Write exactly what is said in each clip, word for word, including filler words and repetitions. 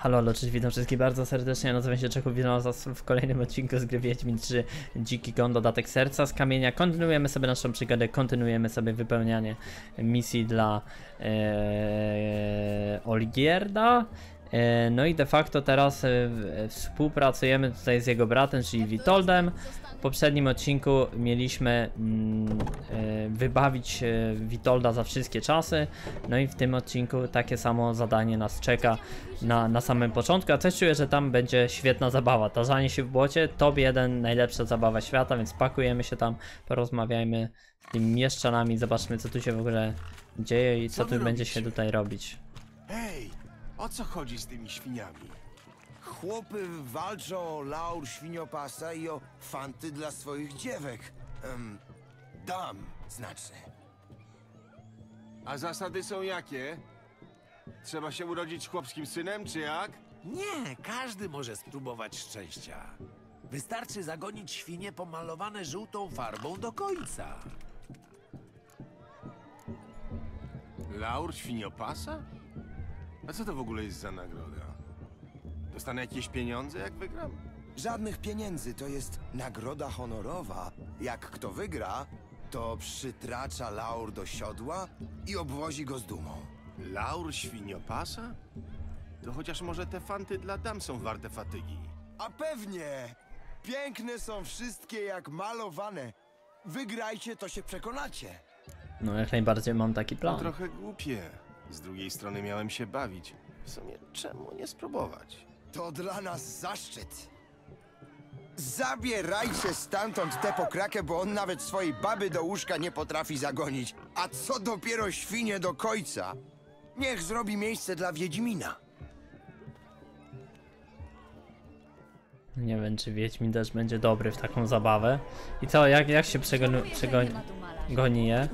Halo, halo, cześć, witam wszystkich bardzo serdecznie, nazywam się Czechów, witam was w kolejnym odcinku z gry Wiedźmin trzy Dziki Gon, dodatek Serca z Kamienia. Kontynuujemy sobie naszą przygodę, kontynuujemy sobie wypełnianie misji dla ee, Olgierda. E, no i de facto teraz e, współpracujemy tutaj z jego bratem, czyli Witoldem. W poprzednim odcinku mieliśmy mm, e, wybawić e, Witolda za wszystkie czasy. No i w tym odcinku takie samo zadanie nas czeka na, na samym początku. A też czuję, że tam będzie świetna zabawa. Tarzanie się w błocie, top jeden, najlepsza zabawa świata, więc pakujemy się tam, porozmawiajmy z tymi mieszczanami, zobaczmy co tu się w ogóle dzieje i co, co tu będzie robicie? się tutaj robić. Hej, o co chodzi z tymi świniami? Chłopy walczą o laur świniopasa i o fanty dla swoich dziewek. Um, dam, znaczy. A zasady są jakie? Trzeba się urodzić chłopskim synem, czy jak? Nie, każdy może spróbować szczęścia. Wystarczy zagonić świnie pomalowane żółtą farbą do końca. Laur świniopasa? A co to w ogóle jest za nagroda? Dostanę jakieś pieniądze, jak wygram? Żadnych pieniędzy, to jest nagroda honorowa. Jak kto wygra, to przytracza laur do siodła i obwozi go z dumą. Laur świniopasa? To chociaż może te fanty dla dam są warte fatygi. A pewnie! Piękne są wszystkie jak malowane. Wygrajcie, to się przekonacie. No jak najbardziej mam taki plan. To trochę głupie. Z drugiej strony miałem się bawić. W sumie czemu nie spróbować? To dla nas zaszczyt. Zabierajcie stamtąd tę pokrakę, bo on nawet swojej baby do łóżka nie potrafi zagonić. A co dopiero świnie do końca? Niech zrobi miejsce dla Wiedźmina. Nie wiem, czy Wiedźmin też będzie dobry w taką zabawę. I co, jak, jak się przegoni, przegoni goni je?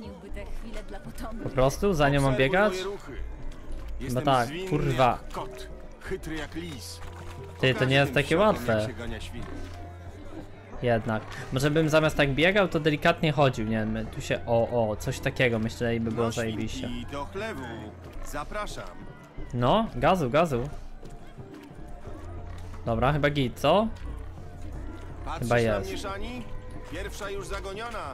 Po prostu? Za nią mam biegać? No tak, kurwa. Kot, chytry jak lis. Ty, to nie jest takie łatwe. Jednak. Może bym zamiast tak biegał, to delikatnie chodził, nie wiem, tu się, o, o, coś takiego, myślę, że by było zajebiście. I do chlewu. Zapraszam. No, gazu, gazu. Dobra, chyba git, co? Patrzysz Chyba jest. na mnie, Szani? Pierwsza już zagoniona.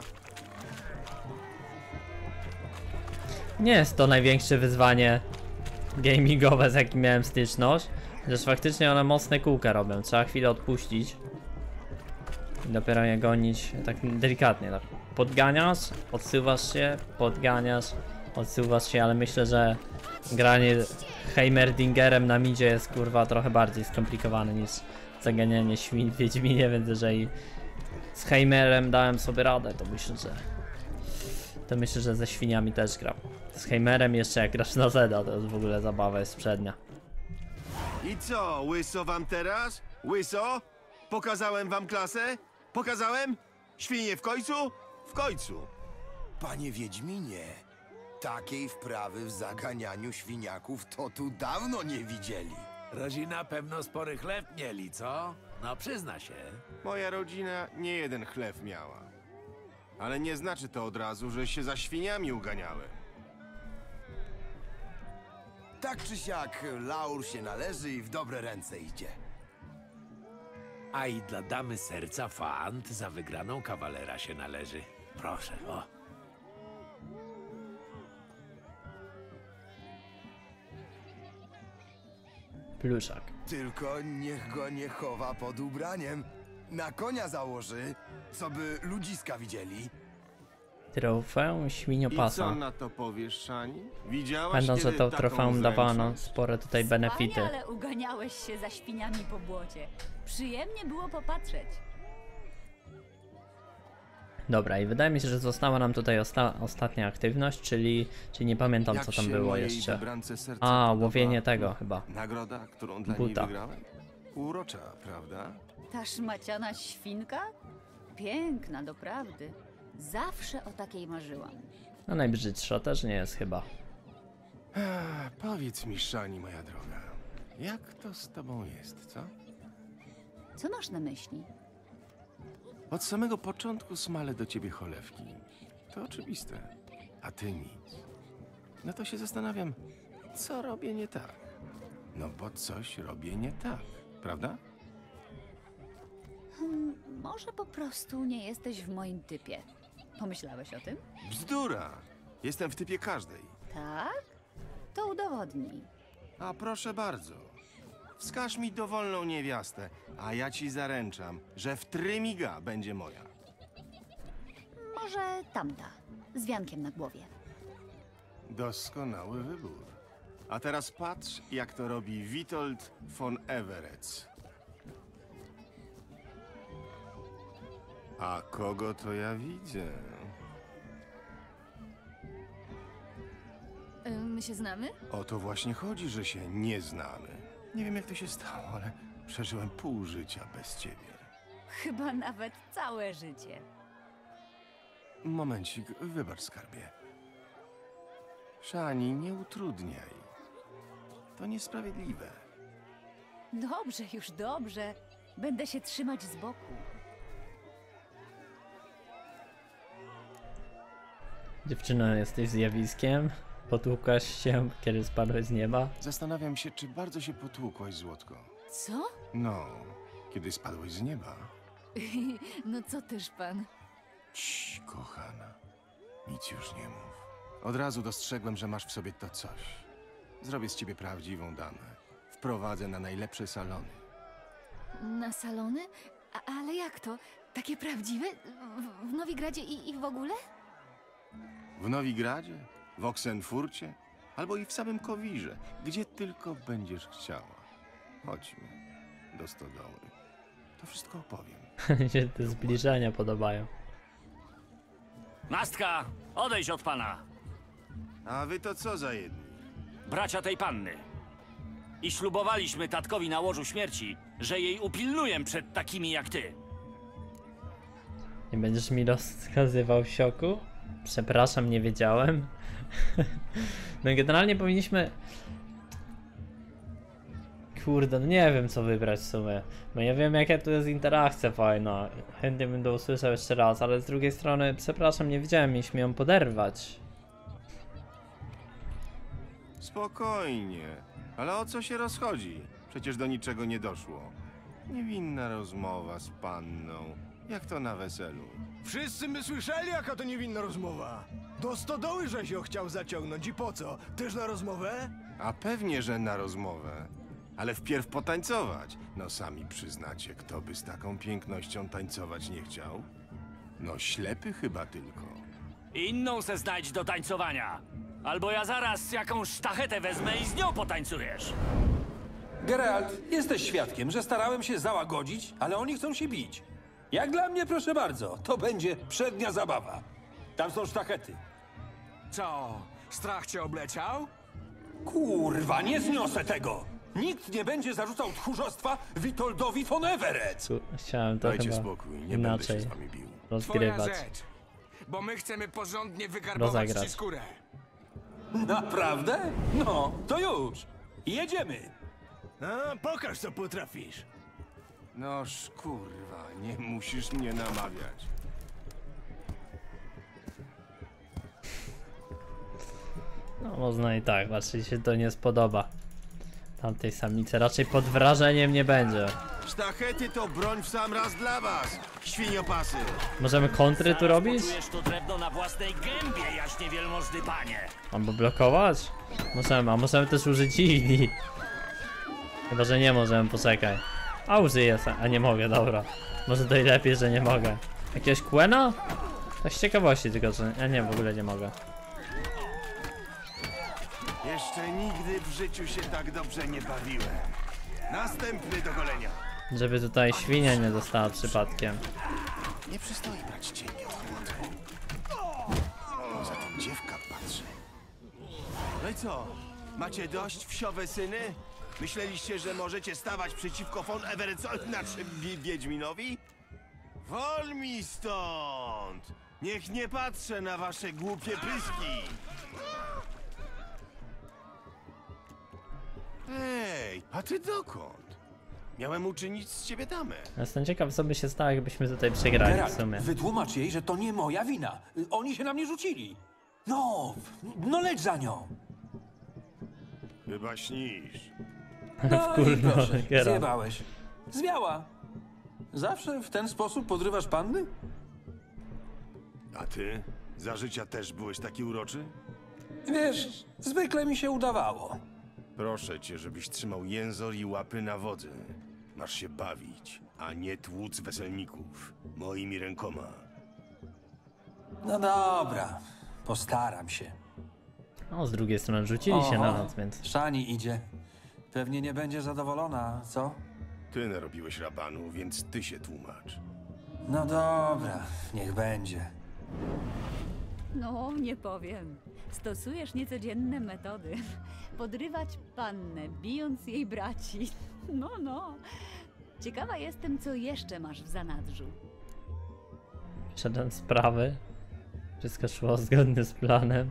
Nie jest to największe wyzwanie gamingowe, z jakim miałem styczność. Chociaż faktycznie one mocne kółka robią, trzeba chwilę odpuścić. I dopiero je gonić tak delikatnie, tak. Podganiasz, odsuwasz się, podganiasz, odsuwasz się, ale myślę, że granie Heimerdingerem na midzie jest kurwa trochę bardziej skomplikowane niż zaganianie świn w Wiedźminie, więc jeżeli z Heimerem dałem sobie radę, to myślę, że to myślę, że ze świniami też gram. Z Heimerem jeszcze jak grasz na Zeda, to jest w ogóle zabawa jest przednia. I co, łyso wam teraz? Łyso? Pokazałem wam klasę? Pokazałem? Świnie w końcu? W końcu. Panie Wiedźminie, takiej wprawy w zaganianiu świniaków to tu dawno nie widzieli. Rodzina pewno spory chleb mieli, co? No przyzna się. Moja rodzina nie jeden chlew miała. Ale nie znaczy to od razu, że się za świniami uganiałem. Tak czy siak, laur się należy i w dobre ręce idzie. A i dla damy serca fant za wygraną kawalera się należy. Proszę, o. Pluszak. Tylko niech go nie chowa pod ubraniem. Na konia założy, co by ludziska widzieli. Trofeum I co świniopasa. na to powiesz, Szani? Widziałaś Pamiętam, że kiedy to taką trofeum dawano zręczność? spore tutaj benefity. Ale uganiałeś się za świniami po błocie. Przyjemnie było popatrzeć. Dobra, i wydaje mi się, że została nam tutaj osta ostatnia aktywność, czyli, czyli nie pamiętam Jak co tam się było mojej jeszcze. wybrance serca A, podoba łowienie tego chyba. Nagroda, którą dla Buta. niej wygrałem? Urocza, prawda? Ta szmaciana świnka? Piękna, doprawdy. Zawsze o takiej marzyłam. No najbrzydsza też nie jest chyba. Ech, powiedz mi, Szani, moja droga, jak to z tobą jest, co? Co masz na myśli? Od samego początku smale do ciebie cholewki. To oczywiste. A ty nic. No to się zastanawiam, co robię nie tak. No bo coś robię nie tak, prawda? Hmm, może po prostu nie jesteś w moim typie. Pomyślałeś o tym? Bzdura! Jestem w typie każdej. Tak? To udowodnij. A proszę bardzo. Wskaż mi dowolną niewiastę, a ja ci zaręczam, że w trymiga będzie moja. Może tamta, z wiankiem na głowie. Doskonały wybór. A teraz patrz, jak to robi Witold von Everec. A kogo to ja widzę? My się znamy? O to właśnie chodzi, że się nie znamy. Nie wiem, jak to się stało, ale przeżyłem pół życia bez ciebie. Chyba nawet całe życie. Momencik, wybacz, skarbie. Szani, nie utrudniaj. To niesprawiedliwe. Dobrze, już dobrze. Będę się trzymać z boku. Dziewczyno, jesteś zjawiskiem? Potłukasz się, kiedy spadłeś z nieba? Zastanawiam się, czy bardzo się potłukłaś, Złotko. Co? No, kiedy spadłeś z nieba. No co też pan? Cii, kochana. Nic już nie mów. Od razu dostrzegłem, że masz w sobie to coś. Zrobię z ciebie prawdziwą damę. Wprowadzę na najlepsze salony. Na salony? A, ale jak to? Takie prawdziwe? W, w Nowigradzie i, i w ogóle? W Nowigradzie, w Oksenfurcie, albo i w samym Kowirze, gdzie tylko będziesz chciała. Chodźmy do stodoły. To wszystko opowiem. Mi się te zbliżenia podobają. Nastka, odejdź od pana. A wy to co za jedni? Bracia tej panny. I ślubowaliśmy tatkowi na łożu śmierci, że jej upilnuję przed takimi jak ty. Nie będziesz mi rozkazywał, sioku? Przepraszam, nie wiedziałem. No generalnie powinniśmy... Kurde, no nie wiem co wybrać w sumie. No ja wiem jaka tu jest interakcja fajna. Chętnie bym to usłyszał jeszcze raz, ale z drugiej strony, przepraszam, nie wiedziałem, mieliśmy ją poderwać. Spokojnie. Ale o co się rozchodzi? Przecież do niczego nie doszło. Niewinna rozmowa z panną. Jak to na weselu? Wszyscy my słyszeli, jaka to niewinna rozmowa. Do stodoły żeś ją chciał zaciągnąć i po co? Też na rozmowę? A pewnie, że na rozmowę. Ale wpierw potańcować. No sami przyznacie, kto by z taką pięknością tańcować nie chciał? No ślepy chyba tylko. Inną se znajdź do tańcowania. Albo ja zaraz jakąś sztachetę wezmę i z nią potańcujesz. Geralt, jesteś świadkiem, że starałem się załagodzić, ale oni chcą się bić. Jak dla mnie, proszę bardzo, to będzie przednia zabawa. Tam są sztachety. Co? Strach cię obleciał? Kurwa, nie zniosę tego! Nikt nie będzie zarzucał tchórzostwa Witoldowi von Everec! Tu chciałem to Dajcie chyba spokój, nie będę się inaczej z wami bił. rozgrywać. Bo my chcemy porządnie wygarbować Rozegrać. ci skórę. Naprawdę? No, to już! Jedziemy! A, pokaż, co potrafisz. Noż kurwa, nie musisz mnie namawiać. No można i tak, raczej się to nie spodoba. Tamtej samicy raczej pod wrażeniem nie będzie. Sztachety to broń w sam raz dla was, świniopasy. Możemy kontry tu Zaraz robić? poczujesz to drewno na własnej gębie, jaśnie wielmożny panie. Albo blokować? Możemy, a możemy też użyć igli. Chyba, że nie możemy, poczekaj. A użyję se, a nie mogę, dobra. Może to i lepiej, że nie mogę. Jakiegoś Quena? Tak z ciekawości tylko, że... Ja nie, w ogóle nie mogę. Jeszcze nigdy w życiu się tak dobrze nie bawiłem. Następny do golenia. Żeby tutaj świnia nie dostała przypadkiem. Nie przystoi brać cienkie od chłodu. Poza tym dziewka patrzy. No i co? Macie dość, wsiowe syny? Myśleliście, że możecie stawać przeciwko von Everetsowi, znaczy Wi- Wiedźminowi? Wol mi stąd! Niech nie patrzę na wasze głupie pyski! Ej, a ty dokąd? Miałem uczynić z ciebie damę. Jestem ciekaw, co by się stało, jakbyśmy tutaj przegrali w Geralt, sumie. wytłumacz jej, że to nie moja wina. Oni się na mnie rzucili. No, no leć za nią. Chyba śnisz. No i Kurno, proszę, Geralt. zjebałeś. Zwiała. Zawsze w ten sposób podrywasz panny? A ty? Za życia też byłeś taki uroczy? Wiesz, zwykle mi się udawało. Proszę cię, żebyś trzymał jęzor i łapy na wodzy. Masz się bawić, a nie tłuc weselników. Moimi rękoma. No dobra, postaram się. O, z drugiej strony rzucili się na Oho, nas, więc... Szani idzie. Pewnie nie będzie zadowolona, co? Ty narobiłeś rabanu, więc ty się tłumacz. No dobra, niech będzie. No, nie powiem. Stosujesz niecodzienne metody. Podrywać pannę, bijąc jej braci. No, no. Ciekawa jestem, co jeszcze masz w zanadrzu. Szedłem sprawy. Wszystko szło zgodnie z planem.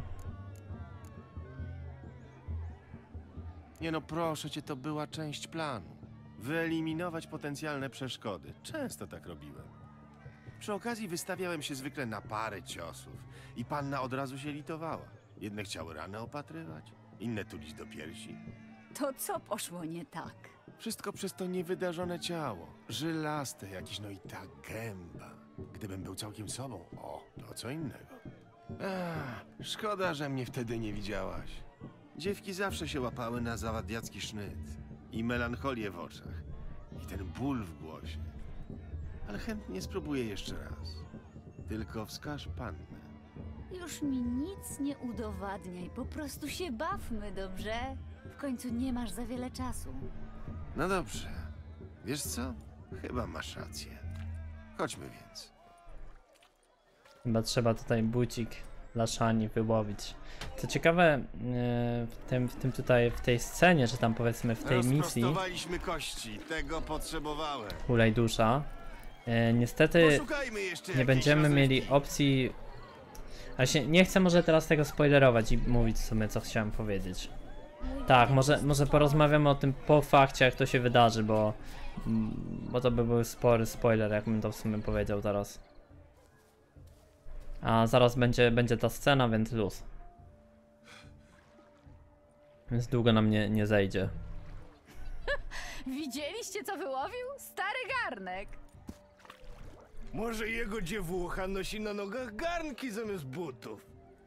Nie no, proszę cię, to była część planu. Wyeliminować potencjalne przeszkody. Często tak robiłem. Przy okazji wystawiałem się zwykle na parę ciosów i panna od razu się litowała. Jedne chciały ranę opatrywać, inne tulić do piersi. To co poszło nie tak? Wszystko przez to niewydarzone ciało. Żylaste jakieś, no i ta gęba. Gdybym był całkiem sobą, o, to co innego. Ach, szkoda, że mnie wtedy nie widziałaś. Dziewki zawsze się łapały na zawadiacki sznyt i melancholię w oczach i ten ból w głosie. Ale chętnie spróbuję jeszcze raz. Tylko wskaż pannę. Już mi nic nie udowadniaj, po prostu się bawmy, dobrze? W końcu nie masz za wiele czasu. No dobrze. Wiesz co? Chyba masz rację. Chodźmy więc. Chyba trzeba tutaj bucik dla Szani wyłowić. Co ciekawe, yy, w tym, w tym tutaj, w tej scenie, czy tam powiedzmy w tej misji Rozprostowaliśmy kości. Tego potrzebowałem. Hulaj Dusza, yy, niestety Poszukajmy jeszcze nie jakiejś będziemy rozrywki. mieli opcji. A się nie chcę może teraz tego spoilerować i mówić w sumie, co chciałem powiedzieć. Tak, może, może porozmawiamy o tym po fakcie, jak to się wydarzy, bo, mm, bo to by był spory spoiler, jakbym to w sumie powiedział teraz. A zaraz będzie, będzie ta scena, więc luz. Więc długo nam nie, nie zejdzie. Widzieliście, co wyłowił? Stary garnek! Może jego dziewucha nosi na nogach garnki zamiast butów.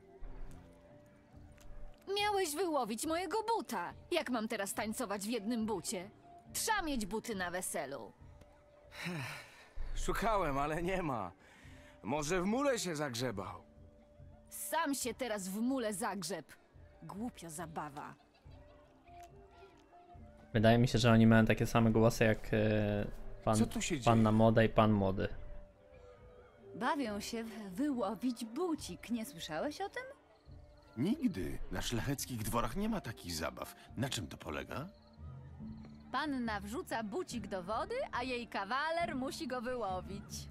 Miałeś wyłowić mojego buta. Jak mam teraz tańcować w jednym bucie? Trza mieć buty na weselu. Szukałem, ale nie ma. Może w mule się zagrzebał. Sam się teraz w mule zagrzeb. Głupia zabawa. Wydaje mi się, że oni mają takie same głosy jak e, pan, Co tu się panna młoda i pan młody. Bawią się w wyłowić bucik. Nie słyszałeś o tym? Nigdy. Na szlacheckich dworach nie ma takich zabaw. Na czym to polega? Panna wrzuca bucik do wody, a jej kawaler musi go wyłowić.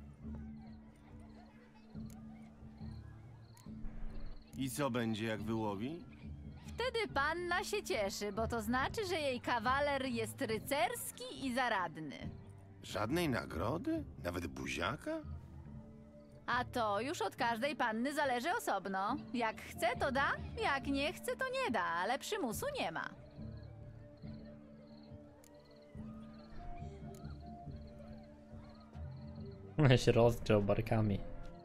I co będzie, jak wyłowi? Wtedy panna się cieszy, bo to znaczy, że jej kawaler jest rycerski i zaradny. Żadnej nagrody? Nawet buziaka? A to już od każdej panny zależy osobno. Jak chce, to da, jak nie chce, to nie da, ale przymusu nie ma. On się rozgrzał barkami.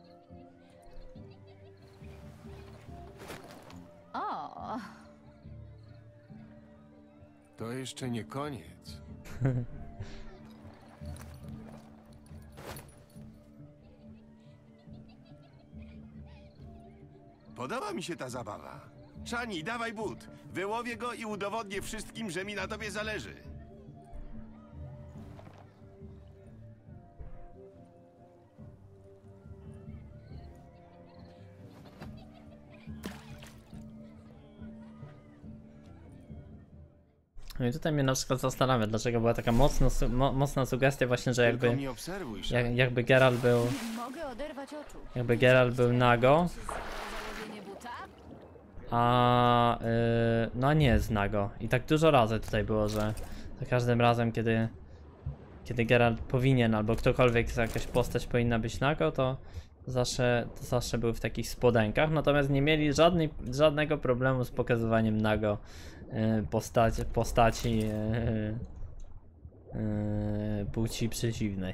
O, To jeszcze nie koniec. Podoba mi się ta zabawa. Szani, dawaj but. Wyłowię go i udowodnię wszystkim, że mi na tobie zależy. No i tutaj mnie na przykład zastanawia, dlaczego była taka mocno, su mo mocna sugestia właśnie, że Tylko jakby, mnie obserwuj, Szani. jak, jakby Geralt był, nie mogę oderwać oczu. jakby Geralt był nago, Założenie buta? a yy, no nie jest nago. I tak dużo razy tutaj było, że za każdym razem, kiedy, kiedy Geralt powinien, albo ktokolwiek, jakaś postać powinna być nago, to zawsze, to zawsze był w takich spodenkach, natomiast nie mieli żadnej, żadnego problemu z pokazywaniem nago e, postaci, postaci e, e, płci przeciwnej.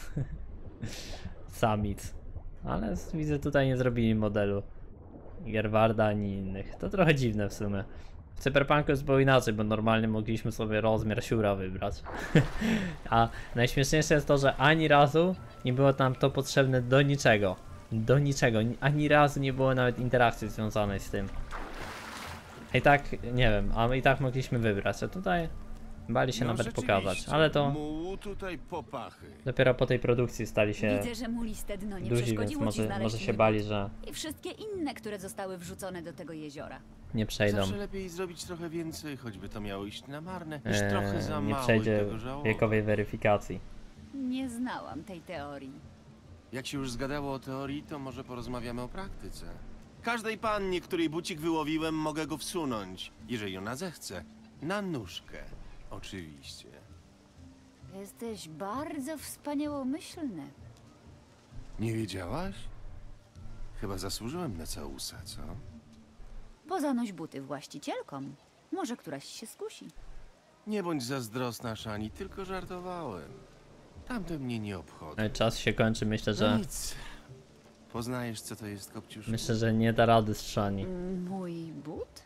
Samic. Ale widzę, tutaj nie zrobili modelu Gerwarda ani innych. To trochę dziwne w sumie. W Cyberpunku jest było inaczej, bo normalnie mogliśmy sobie rozmiar siura wybrać. A najśmieszniejsze jest to, że ani razu nie było nam to potrzebne do niczego. Do niczego. Ani razu nie było nawet interakcji związanej z tym. I tak, nie wiem, a my i tak mogliśmy wybrać. A tutaj bali się No nawet rzeczywiście, pokazać. Ale to mułu tutaj popachy. dopiero po tej produkcji stali się Widzę, że mu Listedno nie duzi, więc przeszkodziło ci może, znaleźć może się mój bali, but. że I wszystkie inne, które zostały wrzucone do tego jeziora. nie przejdą. Zawsze lepiej zrobić trochę więcej, choćby to miało iść na marne, niż Eee, trochę za nie mało przejdzie i tego żałować. wiekowej weryfikacji. Nie znałam tej teorii. Jak się już zgadało o teorii, to może porozmawiamy o praktyce. Każdej pannie, której bucik wyłowiłem, mogę go wsunąć, jeżeli ona zechce. Na nóżkę, oczywiście. Jesteś bardzo wspaniałomyślny. Nie wiedziałaś? Chyba zasłużyłem na całusa, co? Pozanoś buty właścicielkom. Może któraś się skusi. Nie bądź zazdrosna, Szani, tylko żartowałem. Tamte mnie nie obchodzą. Ale czas się kończy, myślę, że No nic. Poznajesz, co to jest, Kopciuszku? myślę, że nie da rady z Szani. Mój but?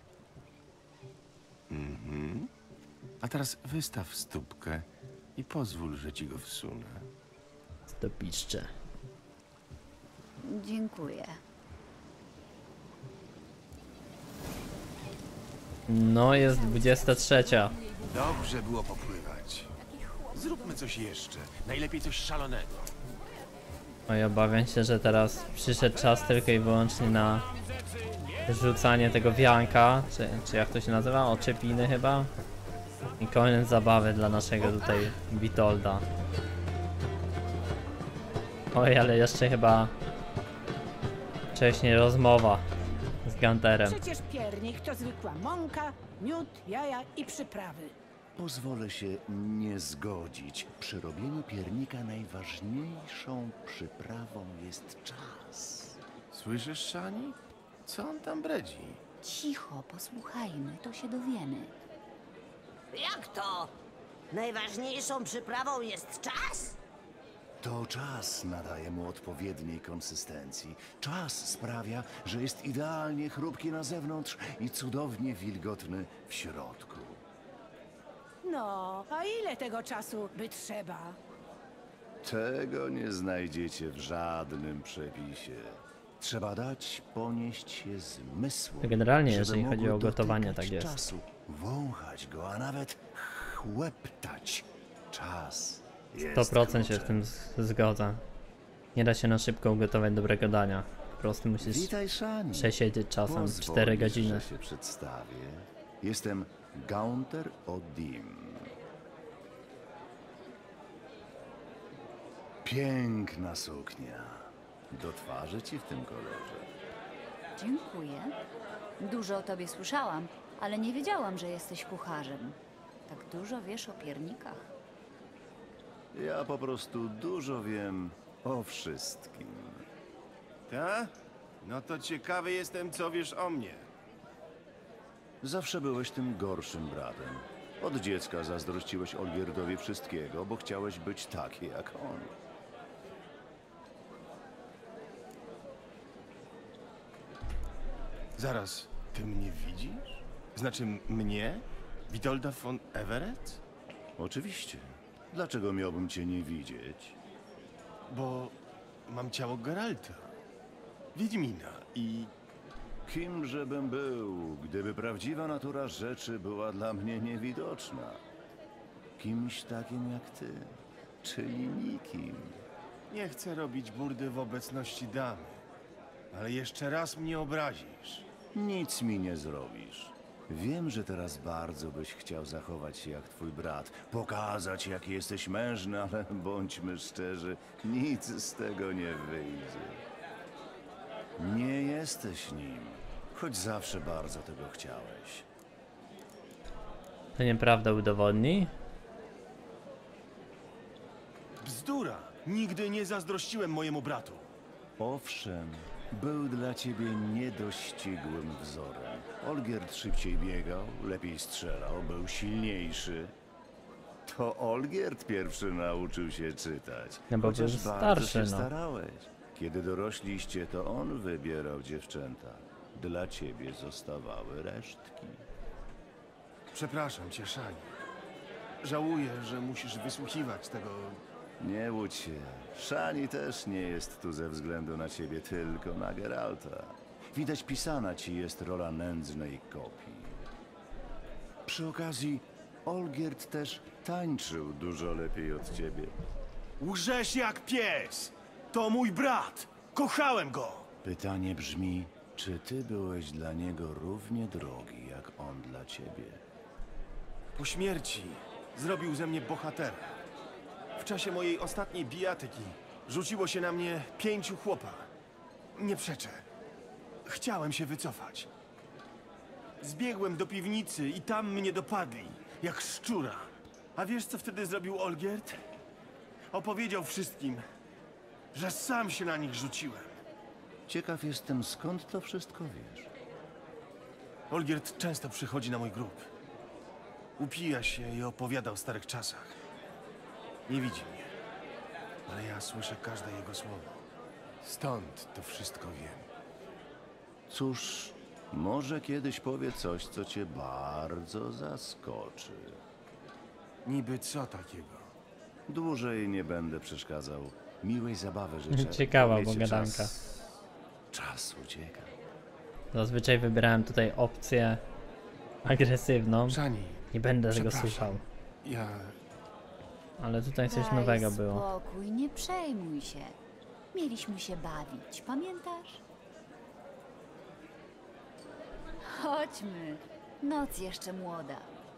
Mhm. A teraz wystaw stópkę i pozwól, że ci go wsunę. Stopiszcze. Dziękuję. No, jest dwudziesta trzecia. Dobrze było popływać. Zróbmy coś jeszcze. Najlepiej coś szalonego. Oj, obawiam się, że teraz przyszedł czas tylko i wyłącznie na rzucanie tego wianka, czy, czy jak to się nazywa? Oczepiny chyba. I koniec zabawy dla naszego tutaj Witolda. Oj, ale jeszcze chyba wcześniej rozmowa z Gunterem. Przecież piernik to zwykła mąka, miód, jaja i przyprawy. Pozwolę się nie zgodzić. Przy robieniu piernika najważniejszą przyprawą jest czas. Słyszysz, Szani? Co on tam bredzi? Cicho, posłuchajmy, to się dowiemy. Jak to? Najważniejszą przyprawą jest czas? To czas nadaje mu odpowiedniej konsystencji. Czas sprawia, że jest idealnie chrupki na zewnątrz i cudownie wilgotny w środku. No, a ile tego czasu by trzeba? Tego nie znajdziecie w żadnym przepisie. Trzeba dać ponieść się zmysłom. Generalnie, żeby jeżeli chodzi mogły o gotowanie, dotykać tak jest. Czasu, wąchać go, a nawet chłeptać. Czas jest sto procent się z kluczem. tym z- zgodzę. Nie da się na szybko ugotować dobrego dania. Po prostu musisz Witaj, Szani. przesiedzieć czasem Pozwolisz, cztery godziny. że się przedstawię. Jestem Gaunter Odim. Piękna suknia. Do twarzy ci w tym kolorze. Dziękuję. Dużo o tobie słyszałam, ale nie wiedziałam, że jesteś kucharzem. Tak dużo wiesz o piernikach. Ja po prostu dużo wiem o wszystkim. Ta? No to ciekawy jestem, co wiesz o mnie. Zawsze byłeś tym gorszym bratem. Od dziecka zazdrościłeś Olgierdowi wszystkiego, bo chciałeś być taki jak on. Zaraz, ty mnie widzisz? Znaczy m- mnie? Witolda von Everett? Oczywiście. Dlaczego miałbym cię nie widzieć? Bo mam ciało Geralta, Wiedźmina i... Kimże bym był, gdyby prawdziwa natura rzeczy była dla mnie niewidoczna? Kimś takim jak ty, czyli nikim. Nie chcę robić burdy w obecności damy, ale jeszcze raz mnie obrazisz. Nic mi nie zrobisz. Wiem, że teraz bardzo byś chciał zachować się jak twój brat, pokazać, jaki jesteś mężny, ale bądźmy szczerzy, nic z tego nie wyjdzie. Nie jesteś nim, choć zawsze bardzo tego chciałeś. To nieprawda udowodni? Bzdura! Nigdy nie zazdrościłem mojemu bratu. Owszem, Był dla ciebie niedościgłym wzorem. Olgierd szybciej biegał, lepiej strzelał, był silniejszy. To Olgierd pierwszy nauczył się czytać. No bo Chociaż był bardzo starszy, się no. starałeś. Kiedy dorośliście, to on wybierał dziewczęta. Dla ciebie zostawały resztki. Przepraszam cię, Szani. Żałuję, że musisz wysłuchiwać tego... Nie łudź się. Szani też nie jest tu ze względu na ciebie, tylko na Geralta. Widać, pisana ci jest rola nędznej kopii. Przy okazji, Olgierd też tańczył dużo lepiej od ciebie. Łżesz jak pies! To mój brat! Kochałem go! Pytanie brzmi, czy ty byłeś dla niego równie drogi, jak on dla ciebie? Po śmierci zrobił ze mnie bohatera. W czasie mojej ostatniej bijatyki rzuciło się na mnie pięciu chłopa. Nie przeczę. Chciałem się wycofać. Zbiegłem do piwnicy i tam mnie dopadli, jak szczura. A wiesz, co wtedy zrobił Olgierd? Opowiedział wszystkim, że sam się na nich rzuciłem. Ciekaw jestem, skąd to wszystko wiesz. Olgierd często przychodzi na mój grób. Upija się i opowiada o starych czasach. Nie widzi mnie, ale ja słyszę każde jego słowo. Stąd to wszystko wiem. Cóż, może kiedyś powie coś, co cię bardzo zaskoczy. Niby co takiego? Dłużej nie będę przeszkadzał. Miłej zabawy życzę. Ciekawa Wiecie, pogadanka. Czas, czas ucieka. Zazwyczaj wybierałem tutaj opcję agresywną. Szani, Nie będę tego przepraszam. słuchał. Ja... Ale tutaj coś Daj nowego było. spokój, nie przejmuj się. Mieliśmy się bawić, pamiętasz? Chodźmy. Noc jeszcze młoda.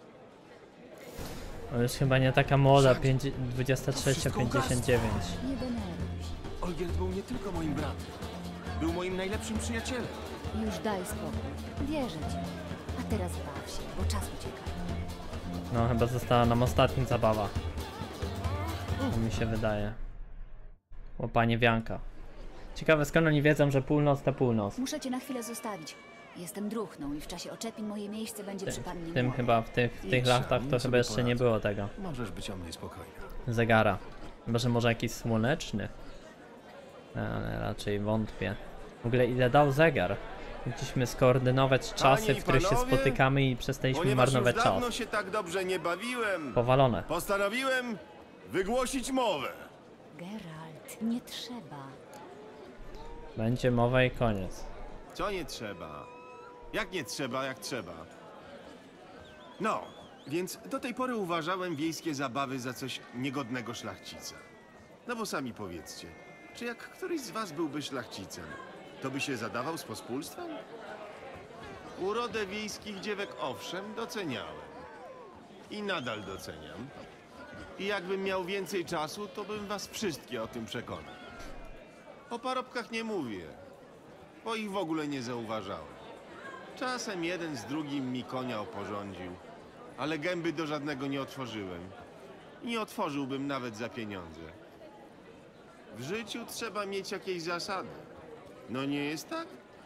O, już chyba nie taka młoda, dwudziesta trzecia pięćdziesiąt dziewięć. Nie denerwuj się. Olgierd był nie tylko moim bratem. Był moim najlepszym przyjacielem. Już daj spokój. Wierzę ci. A teraz baw się, bo czas ucieka. No chyba została nam ostatnia zabawa. To mi się wydaje. Łapanie wianka. Ciekawe, skąd oni wiedzą, że północ to północ. Muszę cię na chwilę zostawić. Jestem druchną i w czasie oczepin moje miejsce będzie przy W pannie tym Młodej. chyba, w tych, w tych Idź, latach Szani, to ja chyba sobie jeszcze nie poradzę. było tego. Możesz być o mnie spokojna. Zegara. Chyba, że może jakiś słoneczny. Ale raczej wątpię. W ogóle ile dał zegar? Mogliśmy skoordynować czasy, Panie i w których się panowie, spotykamy i przestaliśmy Ponieważ już marnować dawno czas. się tak dobrze nie bawiłem, Powalone. postanowiłem wygłosić mowę. Geralt, nie trzeba. Będzie mowa i koniec. Co nie trzeba? Jak nie trzeba, jak trzeba? No, więc do tej pory uważałem wiejskie zabawy za coś niegodnego szlachcica. No bo sami powiedzcie, czy jak któryś z was byłby szlachcicem, to by się zadawał z pospólstwem? Urodę wiejskich dziewek owszem doceniałem. I nadal doceniam. I jakbym miał więcej czasu, to bym was wszystkie o tym przekonał. O parobkach nie mówię, bo ich w ogóle nie zauważałem. Czasem jeden z drugim mi konia oporządził, ale gęby do żadnego nie otworzyłem. Nie otworzyłbym nawet za pieniądze. W życiu trzeba mieć jakieś zasady. No nie jest tak?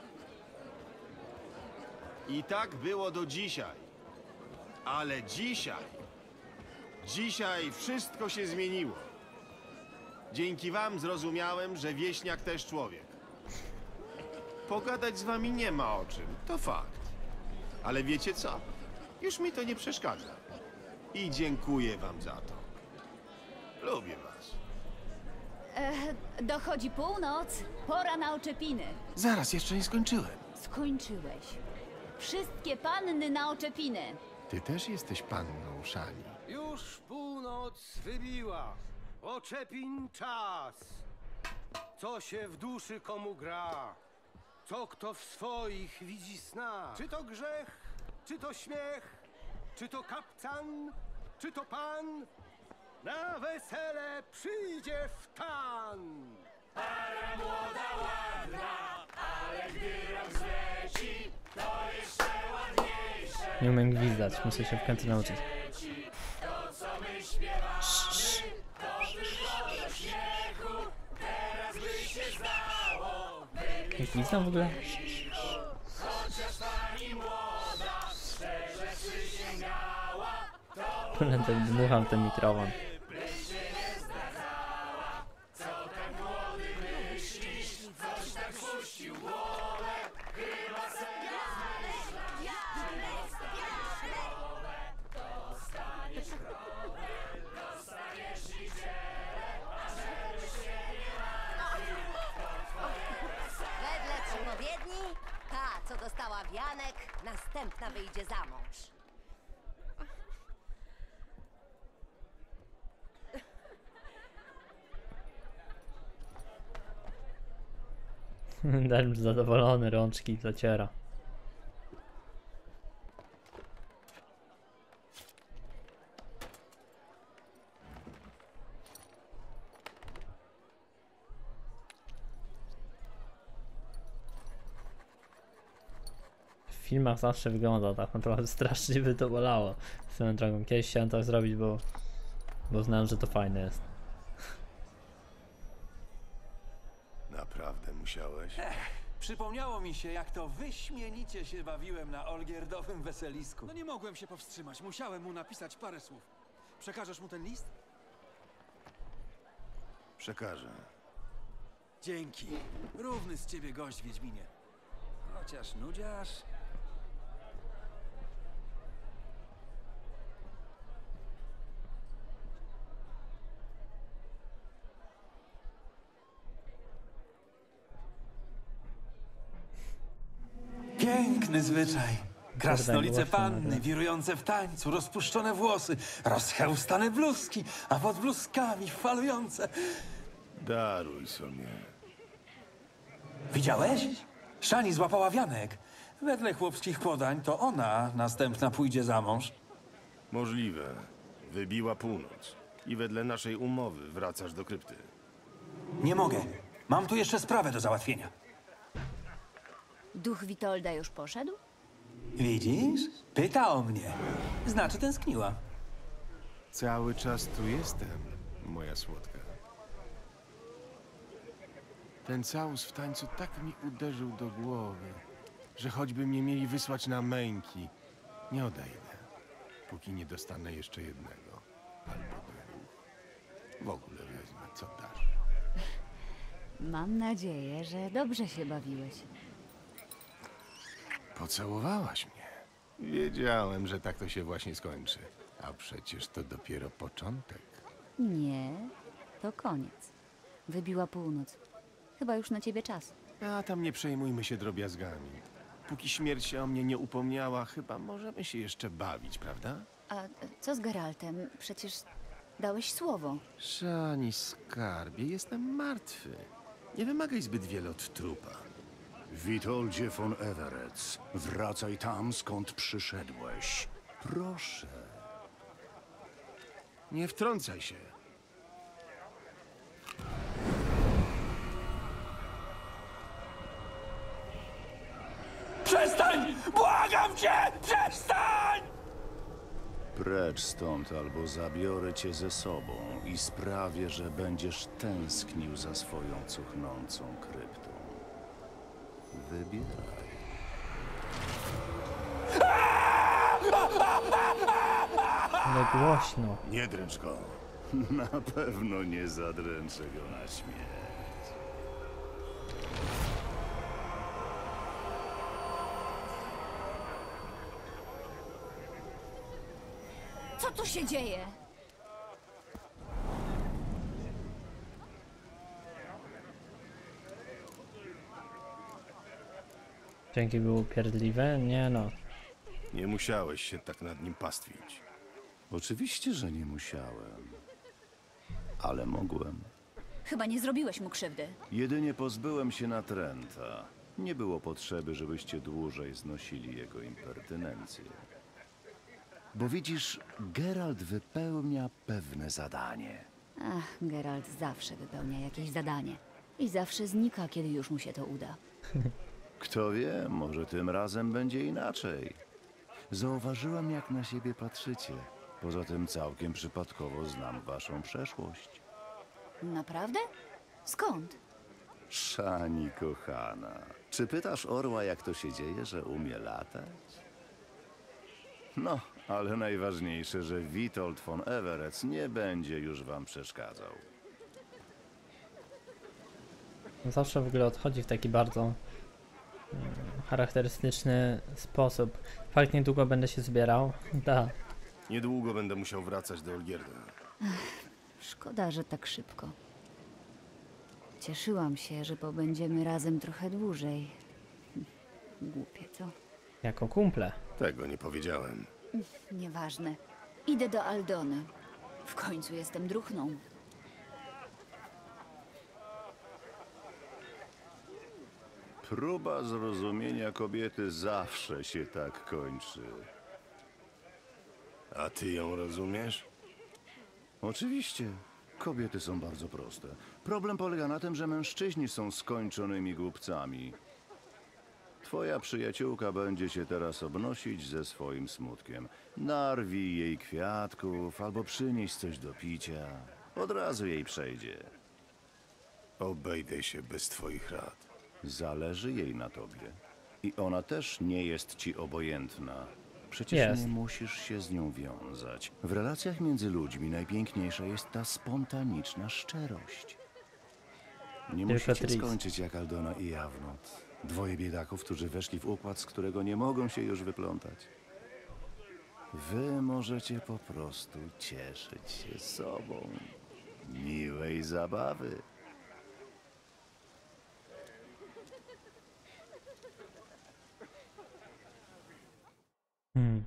I tak było do dzisiaj. Ale dzisiaj, dzisiaj wszystko się zmieniło. Dzięki wam zrozumiałem, że wieśniak też człowiek. Pogadać z wami nie ma o czym, to fakt. Ale wiecie co? Już mi to nie przeszkadza. I dziękuję wam za to. Lubię was. E, dochodzi północ, pora na oczepiny. Zaraz, jeszcze nie skończyłem. Skończyłeś. Wszystkie panny na oczepiny. Ty też jesteś panną, Szani. Już północ wybiła. Oczepin czas. Co się w duszy komu gra? Co kto w swoich widzi sna? Czy to grzech, czy to śmiech, czy to kapcan, czy to pan? Na wesele przyjdzie wtan. Para młoda ładna, ale gdy rok zleci, to jeszcze ładniejsze. Nie umiem gwizdać, muszę się w końcu nauczyć. To co my śpiewamy, to tylko do śmiechu. Teraz by się zdało, Jak widzę w ogóle? Dmucham ten mikrofon. Wedle przepowiedni, ta, co dostała wianek, następna wyjdzie za mąż. Dałem zadowolony, rączki zaciera. W filmach zawsze wygląda tak naprawdę strasznie, by to bolało. Swoją drogą, kiedyś chciałem tak zrobić, bo, bo znałem, że to fajne jest. Naprawdę musiałeś? Ech, przypomniało mi się, jak to wyśmienicie się bawiłem na Olgierdowym weselisku. No nie mogłem się powstrzymać. Musiałem mu napisać parę słów. Przekażesz mu ten list? Przekażę. Dzięki. Równy z ciebie gość, Wiedźminie. Chociaż nudziarz... Piękny zwyczaj. Krasnolice Kurde, panny, głośno, wirujące w tańcu, rozpuszczone włosy, rozchełstane bluzki, a pod bluzkami falujące. Daruj sobie. Widziałeś? Szani złapała wianek. Wedle chłopskich podań to ona następna pójdzie za mąż. Możliwe. Wybiła północ. I wedle naszej umowy wracasz do krypty. Nie mogę. Mam tu jeszcze sprawę do załatwienia. Duch Witolda już poszedł? Widzisz? Pyta o mnie. Znaczy tęskniła. Cały czas tu jestem, moja słodka. Ten całus w tańcu tak mi uderzył do głowy, że choćby mnie mieli wysłać na męki, nie odejdę, póki nie dostanę jeszcze jednego albo dwóch. W ogóle wezmę, co dasz. Mam nadzieję, że dobrze się bawiłeś. Pocałowałaś mnie. Wiedziałem, że tak to się właśnie skończy. A przecież to dopiero początek. Nie, to koniec. Wybiła północ. Chyba już na ciebie czas. A tam nie przejmujmy się drobiazgami. Póki śmierć się o mnie nie upomniała, chyba możemy się jeszcze bawić, prawda? A co z Geraltem? Przecież dałeś słowo. Szani skarbie, jestem martwy. Nie wymagaj zbyt wiele od trupa. Witoldzie von Everec, wracaj tam, skąd przyszedłeś. Proszę. Nie wtrącaj się. Przestań! Błagam cię! Przestań! Precz stąd, albo zabiorę cię ze sobą i sprawię, że będziesz tęsknił za swoją cuchnącą kryptą. Wybieraj. Ale głośno. Nie dręcz go. Na pewno nie zadręczę go na śmierć. Co tu się dzieje? Dzięki było upierdliwe? Nie no. Nie musiałeś się tak nad nim pastwić. Oczywiście, że nie musiałem. Ale mogłem. Chyba nie zrobiłeś mu krzywdy. Jedynie pozbyłem się natręta. Nie było potrzeby, żebyście dłużej znosili jego impertynencję. Bo widzisz, Geralt wypełnia pewne zadanie. Ach, Geralt zawsze wypełnia jakieś zadanie. I zawsze znika, kiedy już mu się to uda. Kto wie, może tym razem będzie inaczej. Zauważyłem, jak na siebie patrzycie. Poza tym całkiem przypadkowo znam waszą przeszłość. Naprawdę? Skąd? Szani kochana, czy pytasz orła, jak to się dzieje, że umie latać? No, ale najważniejsze, że Witold von Everec nie będzie już wam przeszkadzał. Zawsze w ogóle odchodzi w taki bardzo mm, charakterystyczny sposób. Fakt, niedługo będę się zbierał. Da. Niedługo będę musiał wracać do Olgierda. Szkoda, że tak szybko. Cieszyłam się, że pobędziemy razem trochę dłużej. Głupie, co? Jako kumple. Tego nie powiedziałem. Nieważne. Idę do Aldony. W końcu jestem druchną. Próba zrozumienia kobiety zawsze się tak kończy. A ty ją rozumiesz? Oczywiście. Kobiety są bardzo proste. Problem polega na tym, że mężczyźni są skończonymi głupcami. Twoja przyjaciółka będzie się teraz obnosić ze swoim smutkiem. Narwij jej kwiatków albo przynieś coś do picia. Od razu jej przejdzie. Obejdę się bez twoich rad. Zależy jej na tobie. I ona też nie jest ci obojętna. Przecież Jest. nie musisz się z nią wiązać. W relacjach między ludźmi najpiękniejsza jest ta spontaniczna szczerość. Nie Tylko musicie Tris. skończyć jak Aldona i Jawnot. Dwoje biedaków, którzy weszli w układ, z którego nie mogą się już wyplątać. Wy możecie po prostu cieszyć się sobą. Miłej zabawy. Hmm.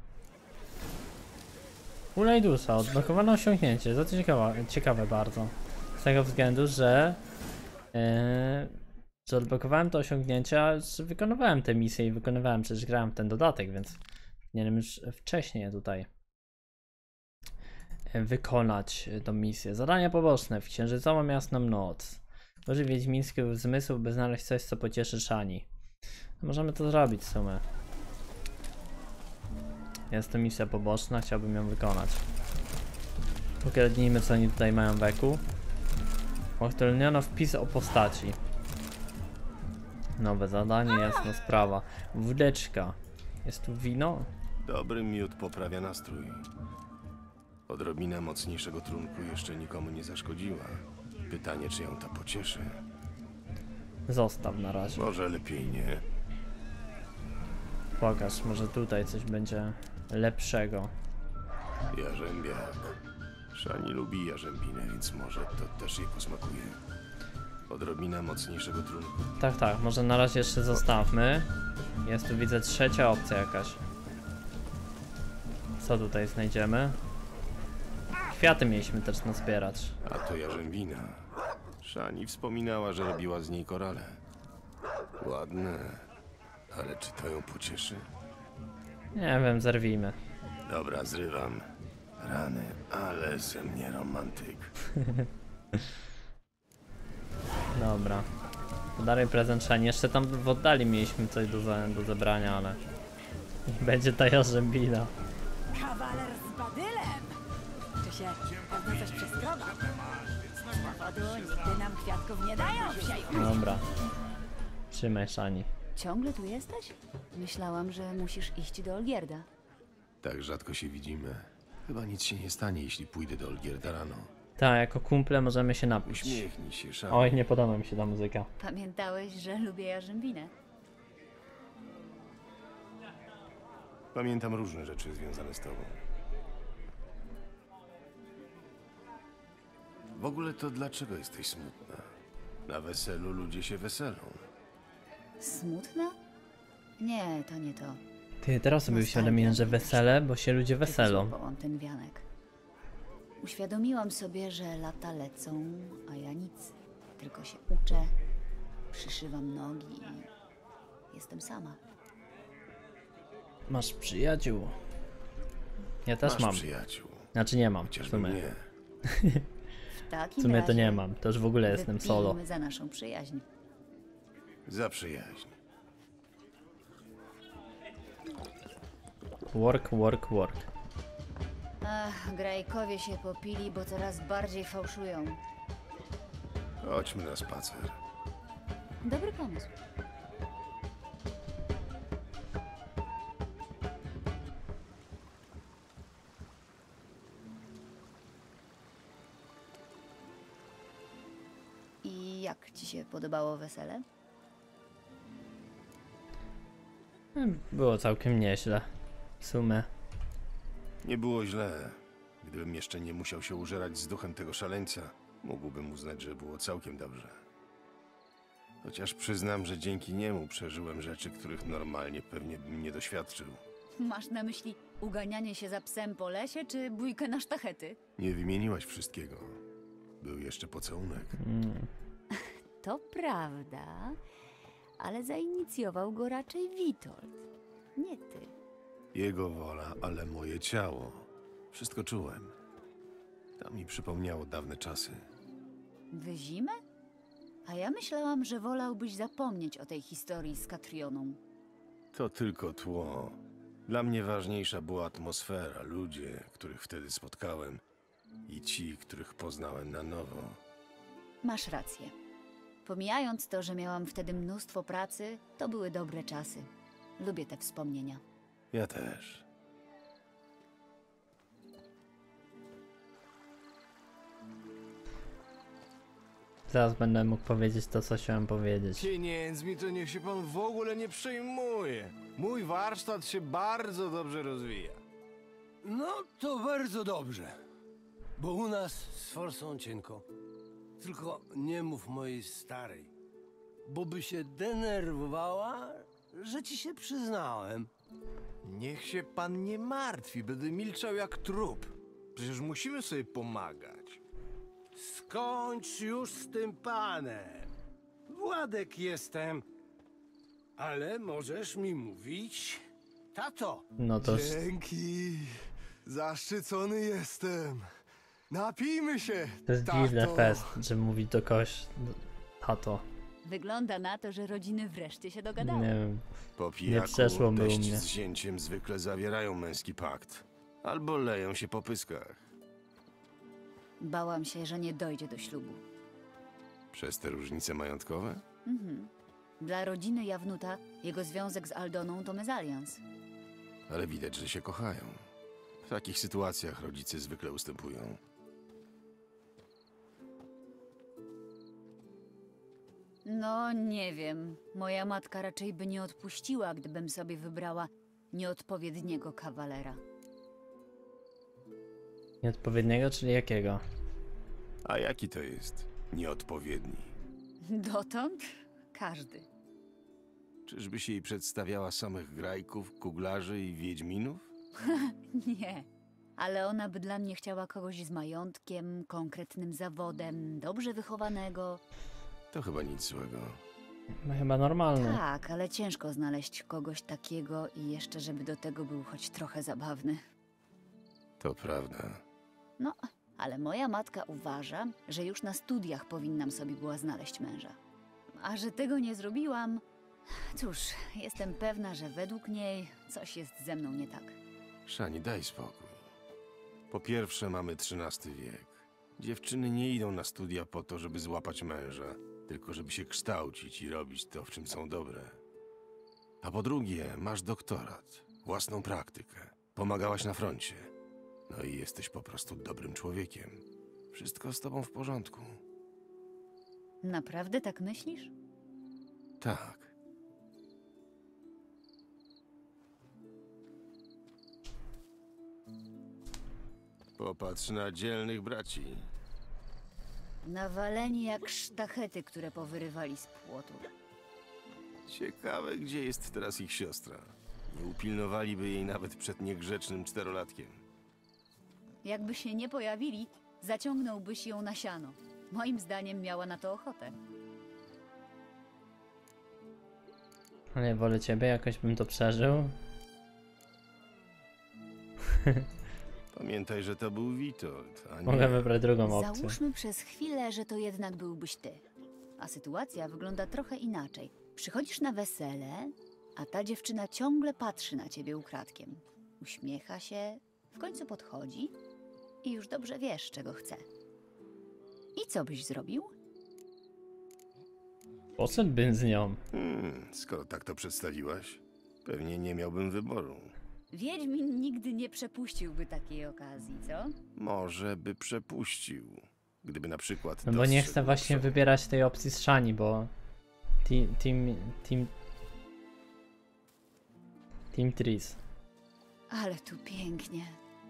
Ulejdusa, odblokowano osiągnięcie. To ciekawe, ciekawe bardzo. Z tego względu, że, yy, że odblokowałem to osiągnięcie, a że wykonywałem te misje i wykonywałem, przecież grałem w ten dodatek, więc powinienem już wcześniej tutaj wykonać tą misję. Zadania poboczne w księżycową jasną noc. Użyj wiedźmińskiego zmysłu, by znaleźć coś, co pocieszy Szani. Możemy to zrobić w sumie. Jest to misja poboczna, chciałbym ją wykonać. Ukradnijmy, co oni tutaj mają w eku. Uaktualniono wpis o postaci. Nowe zadanie, jasna sprawa. Wódeczka. Jest tu wino? Dobry miód poprawia nastrój. Odrobina mocniejszego trunku jeszcze nikomu nie zaszkodziła. Pytanie, czy ją to pocieszy? Zostaw na razie. Może lepiej nie. Pokaż, może tutaj coś będzie lepszego. Jarzębiak. Szani lubi jarzębinę, więc może to też jej posmakuje. Odrobina mocniejszego trunku. Tak, tak, może na razie jeszcze zostawmy. Jest tu, widzę, trzecia opcja jakaś. Co tutaj znajdziemy? Kwiaty mieliśmy też nazbierać. A to jarzębina. Szani wspominała, że robiła z niej korale. Ładne. Ale czy to ją pocieszy? Nie wiem, zerwijmy. Dobra, zrywam. Rany, ale ze mnie romantyk. Dobra. Dalej prezent Szani. Jeszcze tam w oddali mieliśmy coś do, za, do zebrania, ale... Będzie ta jarzębina. Kawaler z badylem! Czy się pewno coś przestroga? Z powodu nigdy nam kwiatków nie dają, wsiaju. Dobra. Trzymaj, Szani. Ciągle tu jesteś? Myślałam, że musisz iść do Olgierda. Tak rzadko się widzimy. Chyba nic się nie stanie, jeśli pójdę do Olgierda rano. Tak, jako kumple możemy się napić. Uśmiechnij się, Szani. Oj, nie podoba mi się ta muzyka. Pamiętałeś, że lubię jarzębinę? Pamiętam różne rzeczy związane z tobą. W ogóle to dlaczego jesteś smutna? Na weselu ludzie się weselą. Smutna? Nie, to nie to. Ty, teraz sobie uświadomiłem, że wesele, bo się ludzie weselą. Złapałam ten wianek. Uświadomiłam sobie, że lata lecą, a ja nic. Tylko się uczę, przyszywam nogi i jestem sama. Masz przyjaciół. Ja też Masz mam. przyjaciół. Znaczy nie mam, w Chociażby sumie. mnie. W takim W sumie to razie nie mam, to już w ogóle jestem solo. wypijmy za naszą przyjaźń. Za przyjaźń. Work, work, work. Ach, grajkowie się popili, bo coraz bardziej fałszują. Chodźmy na spacer. Dobry pomysł. I jak ci się podobało wesele? Było całkiem nieźle. W sumie. Nie było źle. Gdybym jeszcze nie musiał się użerać z duchem tego szaleńca, mógłbym uznać, że było całkiem dobrze. Chociaż przyznam, że dzięki niemu przeżyłem rzeczy, których normalnie pewnie bym nie doświadczył. Masz na myśli uganianie się za psem po lesie, czy bójkę na sztachety? Nie wymieniłaś wszystkiego. Był jeszcze pocałunek. Mm. To prawda, ale zainicjował go raczej Witold, nie ty. Jego wola, ale moje ciało. Wszystko czułem. To mi przypomniało dawne czasy. Wyzimę? A ja myślałam, że wolałbyś zapomnieć o tej historii z Katrioną. To tylko tło. Dla mnie ważniejsza była atmosfera, ludzie, których wtedy spotkałem i ci, których poznałem na nowo. Masz rację. Pomijając to, że miałam wtedy mnóstwo pracy, to były dobre czasy. Lubię te wspomnienia. Ja też. Zaraz będę mógł powiedzieć to, co chciałem powiedzieć. Pieniędzmi to niech się pan w ogóle nie przejmuje. Mój warsztat się bardzo dobrze rozwija. No to bardzo dobrze. Bo u nas z forsą cienko. Tylko nie mów mojej starej. Bo by się denerwowała, że ci się przyznałem. Niech się pan nie martwi, będę milczał jak trup. Przecież musimy sobie pomagać. Skończ już z tym panem. Władek jestem. Ale możesz mi mówić, tato. No to... Dzięki. Zaszczycony jestem. Napijmy się, To jest tato. dziwny fest, że mówi do kogoś... Tato. Wygląda na to, że rodziny wreszcie się dogadały. Nie wiem. Po Nie pijaku przeszło by u teść mnie. z zięciem zwykle zawierają męski pakt. Albo leją się po pyskach. Bałam się, że nie dojdzie do ślubu. Przez te różnice majątkowe? Mhm. Dla rodziny Jawnuta jego związek z Aldoną to mezalians. Ale widać, że się kochają. W takich sytuacjach rodzice zwykle ustępują. No, nie wiem. Moja matka raczej by nie odpuściła, gdybym sobie wybrała nieodpowiedniego kawalera. Nieodpowiedniego, czyli jakiego? A jaki to jest nieodpowiedni? Dotąd każdy. Czyżby się jej przedstawiała samych grajków, kuglarzy i wiedźminów? Nie. Ale ona by dla mnie chciała kogoś z majątkiem, konkretnym zawodem, dobrze wychowanego. To chyba nic złego. No, chyba normalne. Tak, ale ciężko znaleźć kogoś takiego i jeszcze, żeby do tego był choć trochę zabawny. To prawda. No, ale moja matka uważa, że już na studiach powinnam sobie była znaleźć męża. A że tego nie zrobiłam, cóż, jestem pewna, że według niej coś jest ze mną nie tak. Szani, daj spokój. Po pierwsze, mamy trzynasty wiek. Dziewczyny nie idą na studia po to, żeby złapać męża, tylko żeby się kształcić i robić to, w czym są dobre. A po drugie, masz doktorat, własną praktykę, pomagałaś na froncie. No i jesteś po prostu dobrym człowiekiem. Wszystko z tobą w porządku. Naprawdę tak myślisz? Tak. Popatrz na dzielnych braci. Nawaleni jak sztachety, które powyrywali z płotu. Ciekawe, gdzie jest teraz ich siostra. Nie upilnowaliby jej nawet przed niegrzecznym czterolatkiem. Jakby się nie pojawili, zaciągnąłbyś ją na siano. Moim zdaniem miała na to ochotę. Ale wolę ciebie, jakoś bym to przeżył. Pamiętaj, że to był Witold, a nie... Mogę wybrać drugą opcję. Załóżmy przez chwilę, że to jednak byłbyś ty. A sytuacja wygląda trochę inaczej. Przychodzisz na wesele, a ta dziewczyna ciągle patrzy na ciebie ukradkiem. Uśmiecha się, w końcu podchodzi i już dobrze wiesz, czego chce. I co byś zrobił? Poszedłbym z nią. Hmm, skoro tak to przedstawiłaś, pewnie nie miałbym wyboru. Wiedźmin nigdy nie przepuściłby takiej okazji, co? Może by przepuścił, gdyby na przykład No bo nie chcę dostrzegł właśnie co- wybierać tej opcji z Shani, bo... Team... Team... Team... Team Tris. Ale tu pięknie.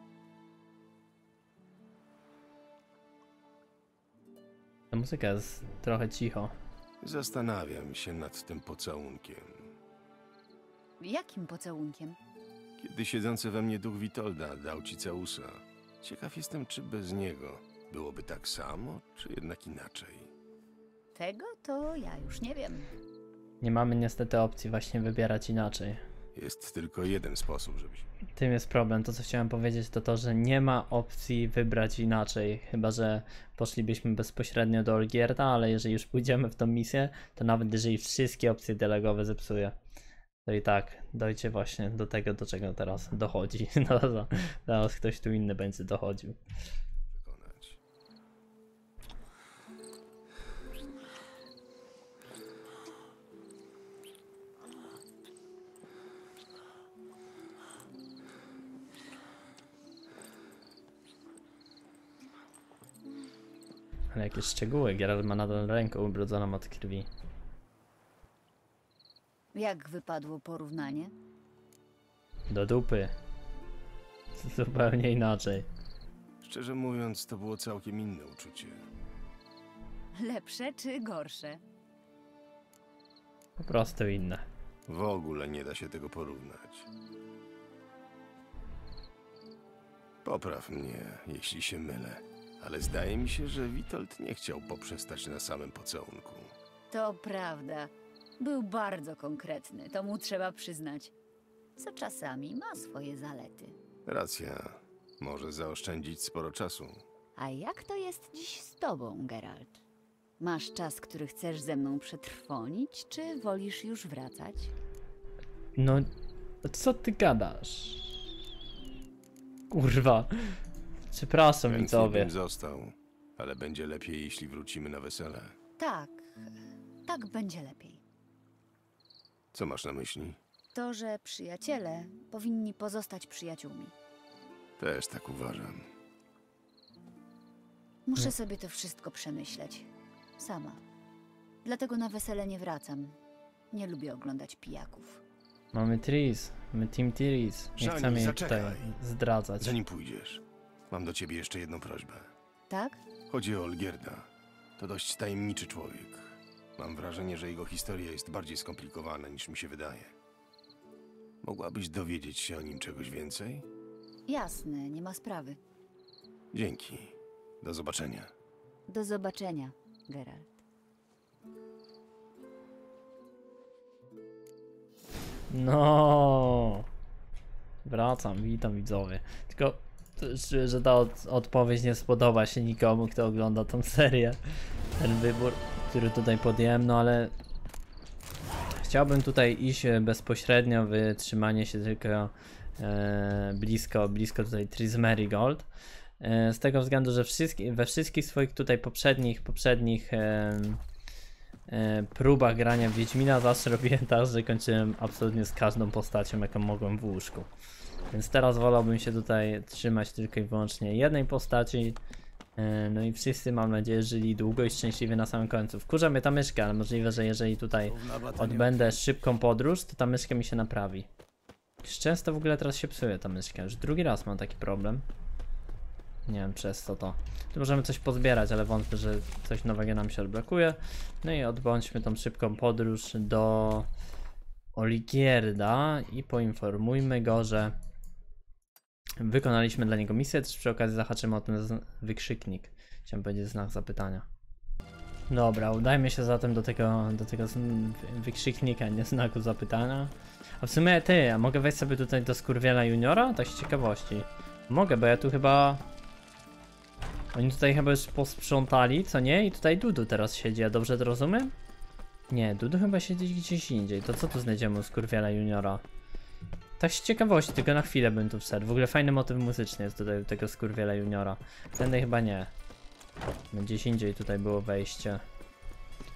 Ta muzyka jest trochę cicho. Zastanawiam się nad tym pocałunkiem. Jakim pocałunkiem? Kiedy siedzący we mnie duch Witolda dał ci całusa. Ciekaw jestem, czy bez niego byłoby tak samo, czy jednak inaczej. Tego to ja już nie wiem. Nie mamy niestety opcji właśnie wybierać inaczej. Jest tylko jeden sposób, żebyś... Tym jest problem. To co chciałem powiedzieć to to, że nie ma opcji wybrać inaczej. Chyba że poszlibyśmy bezpośrednio do Olgierda, ale jeżeli już pójdziemy w tą misję, to nawet jeżeli wszystkie opcje dialogowe zepsuje, to i tak dojdzie właśnie do tego, do czego teraz dochodzi. No, to, teraz ktoś tu inny będzie dochodził. wykonać. Ale jakie szczegóły, Geralt ma nadal rękę ubrudzoną od krwi. Jak wypadło porównanie? Do dupy. Zupełnie inaczej. Szczerze mówiąc, to było całkiem inne uczucie. Lepsze czy gorsze? Po prostu inne. W ogóle nie da się tego porównać. Popraw mnie, jeśli się mylę, ale zdaje mi się, że Witold nie chciał poprzestać na samym pocałunku. To prawda. Był bardzo konkretny, to mu trzeba przyznać. Co czasami ma swoje zalety. Racja, może zaoszczędzić sporo czasu. A jak to jest dziś z tobą, Geralt? Masz czas, który chcesz ze mną przetrwonić, czy wolisz już wracać? No, co ty gadasz? Kurwa. Przepraszam, Chętnie widzowie. bym został, ale będzie lepiej, jeśli wrócimy na wesele. Tak, tak będzie lepiej. Co masz na myśli? To, że przyjaciele powinni pozostać przyjaciółmi. Też tak uważam. Muszę sobie to wszystko przemyśleć. Sama. Dlatego na wesele nie wracam. Nie lubię oglądać pijaków. Mamy Tris, mamy Team Tris. Nie Szani, chcemy jej zaczekaj. tutaj zdradzać. Zanim pójdziesz, mam do ciebie jeszcze jedną prośbę. Tak? Chodzi o Olgierda. To dość tajemniczy człowiek. Mam wrażenie, że jego historia jest bardziej skomplikowana niż mi się wydaje. Mogłabyś dowiedzieć się o nim czegoś więcej? Jasne, nie ma sprawy. Dzięki. Do zobaczenia. Do zobaczenia, Geralt. No. Wracam, witam widzowie. Tylko, że, że ta od, odpowiedź nie spodoba się nikomu, kto ogląda tą serię. Ten wybór, który tutaj podjąłem, no ale... Chciałbym tutaj iść bezpośrednio, wytrzymanie się tylko e, blisko, blisko tutaj Tris Merigold. E, z tego względu, że wszystkie, we wszystkich swoich tutaj poprzednich, poprzednich e, e, próbach grania w Wiedźmina zawsze robiłem tak, że kończyłem absolutnie z każdą postacią, jaką mogłem w łóżku. Więc teraz wolałbym się tutaj trzymać tylko i wyłącznie jednej postaci. E, no i wszyscy, mam nadzieję, żyli długo i szczęśliwie na samym końcu. Wkurza mnie ta myszka, ale możliwe, że jeżeli tutaj odbędę szybką podróż, to ta myszka mi się naprawi. Już często w ogóle teraz się psuje ta myszka. Już drugi raz mam taki problem. Nie wiem przez co to. Tu możemy coś pozbierać, ale wątpię, że coś nowego nam się odblokuje. No i odbądźmy tą szybką podróż do Olgierda i poinformujmy go, że wykonaliśmy dla niego misję. Też przy okazji zahaczymy o ten wykrzyknik. Chciałem powiedzieć znak zapytania. Dobra, udajmy się zatem do tego, do tego wykrzyknika, nie znaku zapytania. A w sumie ty, a mogę wejść sobie tutaj do Skurwiela Juniora? Tak z ciekawości. Mogę, bo ja tu chyba... Oni tutaj chyba już posprzątali, co nie? I tutaj Dudu teraz siedzi, ja dobrze to rozumiem? Nie, Dudu chyba siedzi gdzieś indziej. To co tu znajdziemy u Skurwiela Juniora? Tak z ciekawości, tylko na chwilę bym tu wszedł. W ogóle fajny motyw muzyczny jest tutaj u tego Skurwiela Juniora. Tędy chyba nie. Gdzieś indziej tutaj było wejście.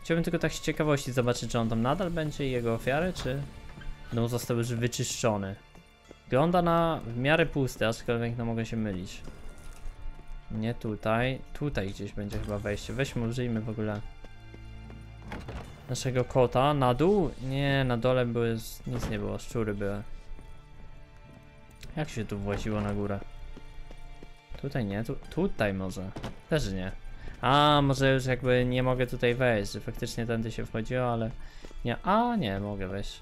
Chciałbym tylko tak z ciekawości zobaczyć, czy on tam nadal będzie i jego ofiary, czy będą zostały już wyczyszczone. Wygląda na w miarę pusty, aczkolwiek no mogę się mylić. Nie tutaj. Tutaj gdzieś będzie chyba wejście. Weźmy, użyjmy w ogóle naszego kota. Na dół? Nie, na dole były... nic nie było, szczury były. Jak się tu właziło na górę? Tutaj nie, tu, tutaj może. Też nie. A, może już jakby nie mogę tutaj wejść, że faktycznie tędy się wchodziło, ale... Nie, a nie, mogę wejść.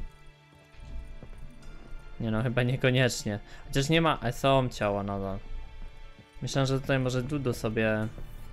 Nie no, chyba niekoniecznie. Chociaż nie ma, a są ciała nadal. Myślałem, że tutaj może Dudu sobie...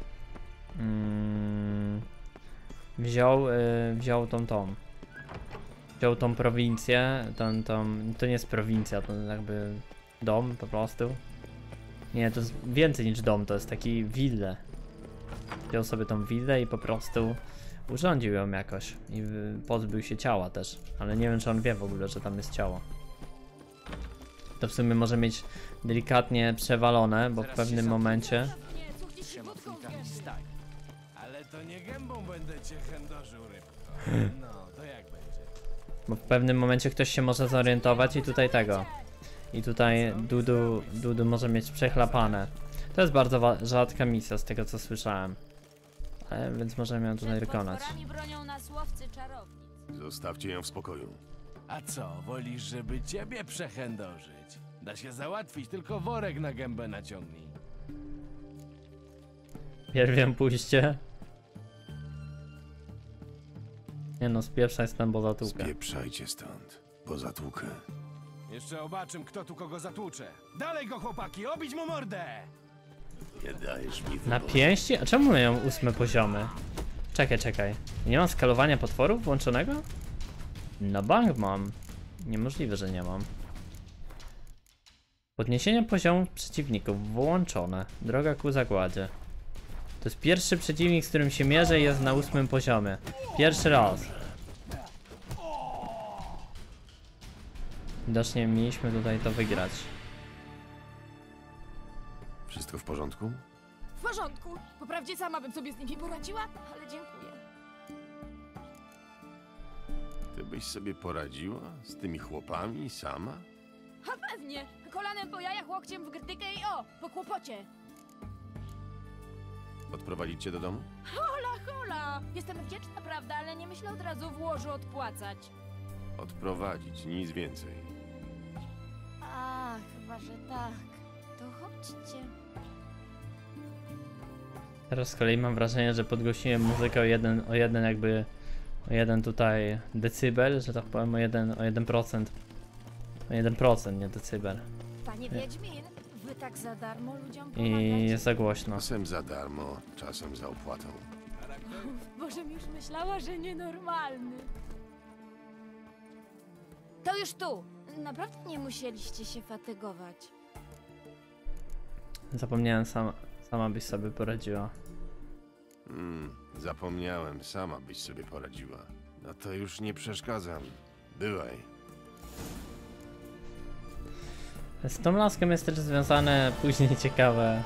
Mm, wziął, yy, wziął tą tą. Wziął tą prowincję, tą, tą... To nie jest prowincja, to jakby... Dom po prostu. Nie, to jest więcej niż dom, to jest taki wille. Wziął sobie tą willę i po prostu urządził ją jakoś. I pozbył się ciała też. Ale nie wiem, czy on wie w ogóle, że tam jest ciało. To w sumie może mieć delikatnie przewalone, bo w pewnym momencie... Ale to nie gębą będę cię chędożył, rybko. No, to jak będzie? Bo w pewnym momencie ktoś się może zorientować i tutaj tego. I tutaj Dudu, Dudu może mieć przechlapane. To jest bardzo rzadka misja z tego, co słyszałem. Ale, więc możemy ją tutaj wykonać. bronią nas łowcy czarownic. Zostawcie ją w spokoju. A co, wolisz, żeby ciebie przechędożyć? Da się załatwić, tylko worek na gębę naciągnij. Pierwiem pójście. Nie no, spieprzaj stąd, bo zatłukę. Spieprzajcie stąd, bo zatłukę. Jeszcze obaczym, kto tu kogo zatłucze. Dalej go, chłopaki, obić mu mordę! Nie dajesz mi Na wyboru. pięści? A czemu mają ósme poziomy? Czekaj, czekaj. Nie mam skalowania potworów włączonego? Na bank mam. Niemożliwe, że nie mam. Podniesienie poziomu przeciwników włączone. Droga ku zagładzie. To jest pierwszy przeciwnik, z którym się mierzę i jest na ósmym poziomie. Pierwszy raz. Widocznie mieliśmy tutaj to wygrać. Wszystko w porządku? W porządku. Poprawdzie sama bym sobie z nimi poradziła, ale dziękuję. Ty byś sobie poradziła z tymi chłopami sama? A pewnie. Kolanem po jajach, łokciem w grdykę i o, po kłopocie. Odprowadzić cię do domu? Hola, hola. Jestem wdzięczna, prawda, ale nie myślę od razu w łożu odpłacać. Odprowadzić, nic więcej. A, chyba, że tak. To chodźcie. Teraz z kolei mam wrażenie, że podgłosiłem muzykę o jeden, o jeden jakby, o jeden tutaj decybel, że tak powiem, o jeden, o jeden procent. O jeden procent, nie decybel. Panie Wiedźmin, wy tak za darmo ludziom I pomagacie? jest za głośno. Czasem za darmo, czasem za opłatą. Boże, już myślała, że nienormalny. To już tu. Naprawdę nie musieliście się fatygować. Zapomniałem, sama, sama byś sobie poradziła. Hmm, zapomniałem, sama byś sobie poradziła. No to już nie przeszkadzam. Bywaj. Z tą laską jest też związane później ciekawe...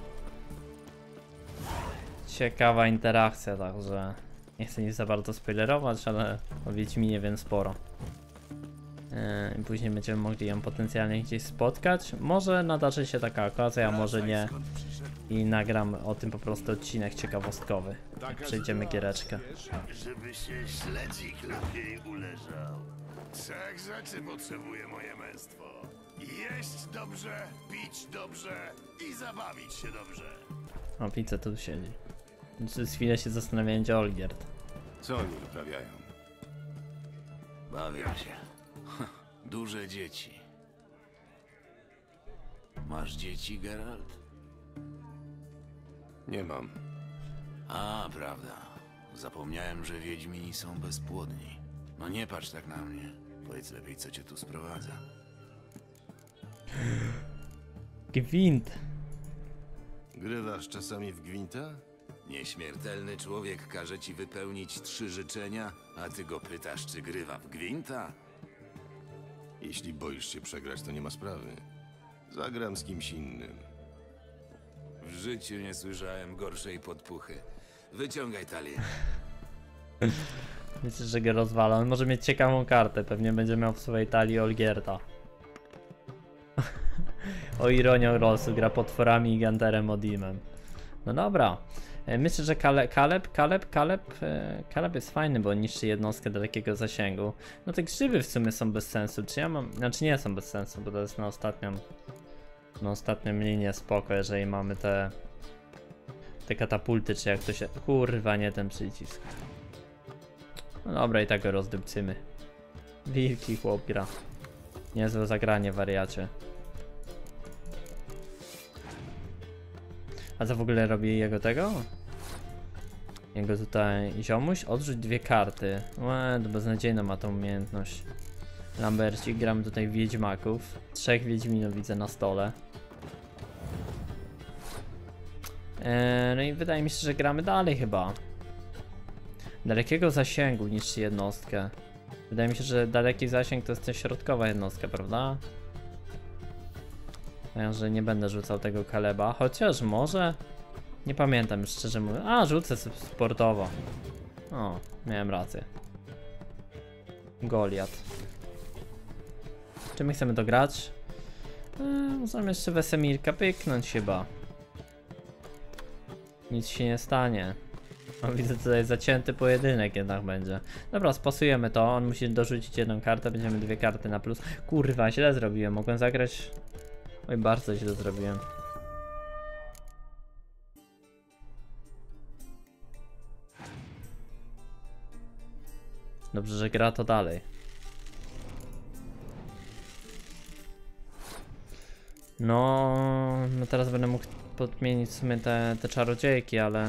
Ciekawa interakcja, także... Nie chcę nic za bardzo spoilerować, ale o Wiedźminie wiem sporo. Yy, później będziemy mogli ją potencjalnie gdzieś spotkać. Może nadarzy się taka okazja, a może nie. I nagram o tym po prostu odcinek ciekawostkowy. Jak przejdziemy giereczkę. Żeby się śledzik lepiej uleżał. Trzech rzeczy potrzebuje moje męstwo. Jeść dobrze, pić dobrze i zabawić się dobrze. O, widzę, tu siedzi. Przez chwilę się zastanawiałem, gdzie Olgierd. Co oni uprawiają? Bawią się. Duże dzieci. Masz dzieci, Geralt? Nie mam. A, prawda. Zapomniałem, że wiedźmini są bezpłodni. No nie patrz tak na mnie. Powiedz lepiej, co cię tu sprowadza. Gwint. Grywasz czasami w gwinta? Nieśmiertelny człowiek każe ci wypełnić trzy życzenia, a ty go pytasz, czy grywa w gwinta? Jeśli boisz się przegrać, to nie ma sprawy. Zagram z kimś innym. W życiu nie słyszałem gorszej podpuchy. Wyciągaj talię. Myślę, że go rozwala. On może mieć ciekawą kartę. Pewnie będzie miał w swojej talii Olgierta. O ironią losu, gra potworami i Ganterem Odimem. No dobra. Myślę, że Kale, Kaleb, Kaleb, Kaleb, Kaleb jest fajny, bo niszczy jednostkę dalekiego zasięgu. No te grzyby w sumie są bez sensu. Czy ja mam... Znaczy nie są bez sensu, bo to jest na ostatnią... Na ostatnią linię spoko, jeżeli mamy te... Te katapulty, czy jak to się... Kurwa, nie ten przycisk. No dobra, i tak go rozdupcymy. Wielki chłop gra. Niezłe zagranie, wariacie. A co w ogóle robi jego tego? Jego tutaj ziomuś? Odrzuć dwie karty. Łe, to beznadziejna ma tą umiejętność. Lambercik, gramy tutaj wiedźmaków. Trzech wiedźminów widzę na stole. Eee, no i wydaje mi się, że gramy dalej chyba. Dalekiego zasięgu niszczy jednostkę. Wydaje mi się, że daleki zasięg to jest ta środkowa jednostka, prawda? Ja, że nie będę rzucał tego Kaleba, chociaż może... Nie pamiętam już szczerze mówiąc. A, rzucę sportowo. O, miałem rację. Goliat. Czy my chcemy to grać? Eee, możemy jeszcze Wesemirka pyknąć chyba. Nic się nie stanie. O, widzę tutaj zacięty pojedynek jednak będzie. Dobra, spasujemy to. On musi dorzucić jedną kartę, będziemy dwie karty na plus. Kurwa, źle zrobiłem. Mogłem zagrać... Oj, bardzo źle zrobiłem. Dobrze, że gra to dalej. No, no teraz będę mógł podmienić w sumie te, te czarodziejki, ale...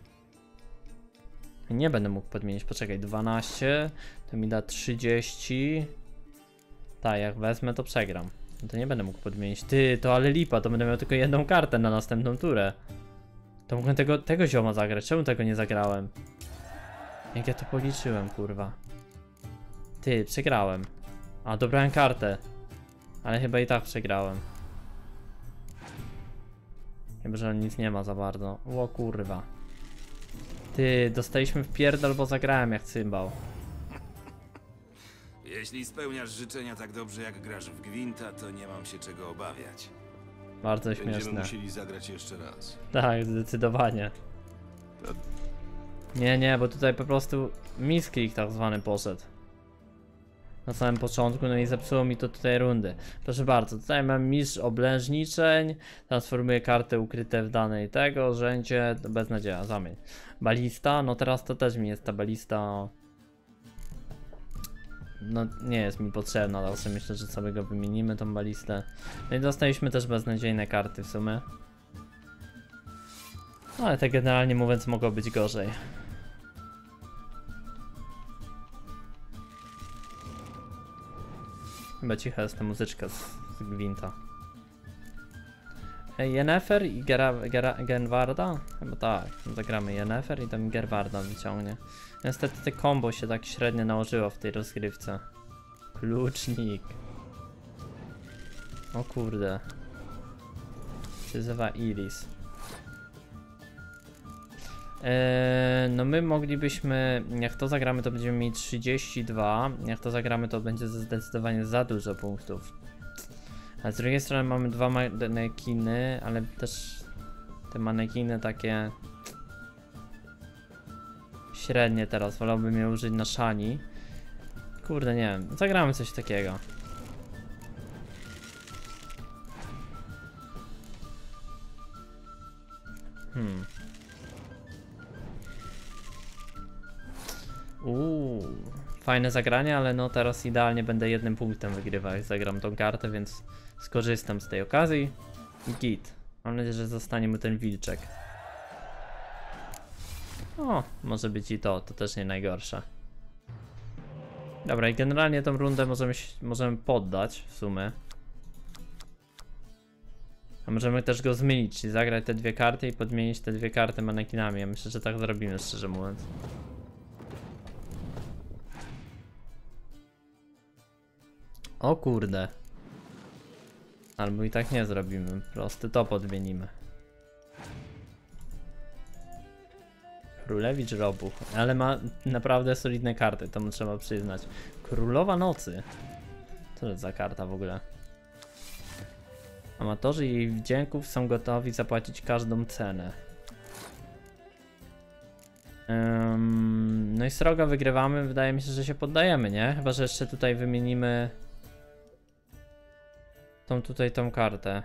Nie będę mógł podmienić, poczekaj, dwanaście, to mi da trzydzieści. Tak, jak wezmę, to przegram. No to nie będę mógł podmienić. Ty, to ale lipa, to będę miał tylko jedną kartę na następną turę. To mogłem tego, tego zioma zagrać, czemu tego nie zagrałem? Jak ja to policzyłem, kurwa. Ty, przegrałem. A, dobrałem kartę. Ale chyba i tak przegrałem. Chyba, że on nic nie ma za bardzo. O kurwa. Ty, dostaliśmy w pierdol, bo zagrałem jak cymbał. Jeśli spełniasz życzenia tak dobrze jak grasz w Gwinta, to nie mam się czego obawiać. Bardzo śmieszne. Będziemy musieli zagrać jeszcze raz. Tak, zdecydowanie. Nie, nie, bo tutaj po prostu misklik tak zwany poszedł. Na samym początku, no i zepsuło mi to tutaj rundy. Proszę bardzo, tutaj mam mistrz oblężniczeń. Transformuję karty ukryte w danej tego rzędzie. Beznadzieja, zamień. Balista, no teraz to też mi jest ta balista. No nie jest mi potrzebna, ale sobie myślę, że sobie go wymienimy, tą balistę. No i dostaliśmy też beznadziejne karty w sumie. No ale tak generalnie mówiąc mogło być gorzej. Chyba cicha jest ta muzyczka z, z Gwinta. Yennefer i Gera, Gera, Genwarda? Chyba tak, zagramy Yennefer i tam Gerwarda wyciągnie. Niestety te combo się tak średnio nałożyło w tej rozgrywce. Klucznik. O kurde. Przyzywa Iris. Eee, no my moglibyśmy, jak to zagramy to będziemy mieć trzydzieści dwa, jak to zagramy to będzie zdecydowanie za dużo punktów. A z drugiej strony mamy dwa manekiny, ale też te manekiny takie średnie teraz, wolałbym je użyć na Shani. Kurde, nie wiem, zagramy coś takiego. Hmm. Uuu, fajne zagranie, ale no teraz idealnie będę jednym punktem wygrywał, jak zagram tą kartę, więc skorzystam z tej okazji. Git. Mam nadzieję, że zostanie mu ten wilczek. O, może być i to, to też nie najgorsze. Dobra, i generalnie tą rundę możemy, możemy poddać w sumie. A możemy też go zmienić, czyli zagrać te dwie karty i podmienić te dwie karty manekinami. Ja myślę, że tak zrobimy, szczerze mówiąc. O kurde. Albo i tak nie zrobimy, prosty to podmienimy. Królewicz Robuch, ale ma naprawdę solidne karty, to mu trzeba przyznać. Królowa Nocy. Co to jest za karta w ogóle? Amatorzy jej wdzięków są gotowi zapłacić każdą cenę. Um, no i srogo wygrywamy, wydaje mi się, że się poddajemy, nie? Chyba że jeszcze tutaj wymienimy tą tutaj tą kartę.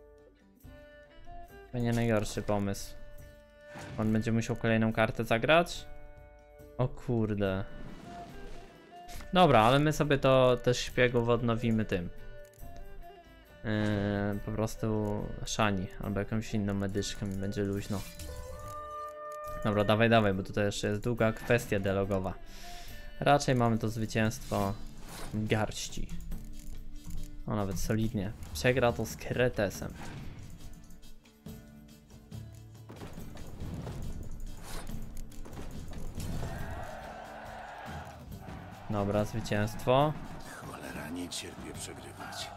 To nie najgorszy pomysł. On będzie musiał kolejną kartę zagrać? O kurde. Dobra, ale my sobie to też szpiegów odnowimy tym. Yy, po prostu Shani albo jakąś inną medyczką i będzie luźno. Dobra, dawaj, dawaj, bo tutaj jeszcze jest długa kwestia dialogowa. Raczej mamy to zwycięstwo w garści. O, nawet solidnie. Przegra to z Kretesem. Dobra, zwycięstwo. Cholera, nie cierpię przegrywać.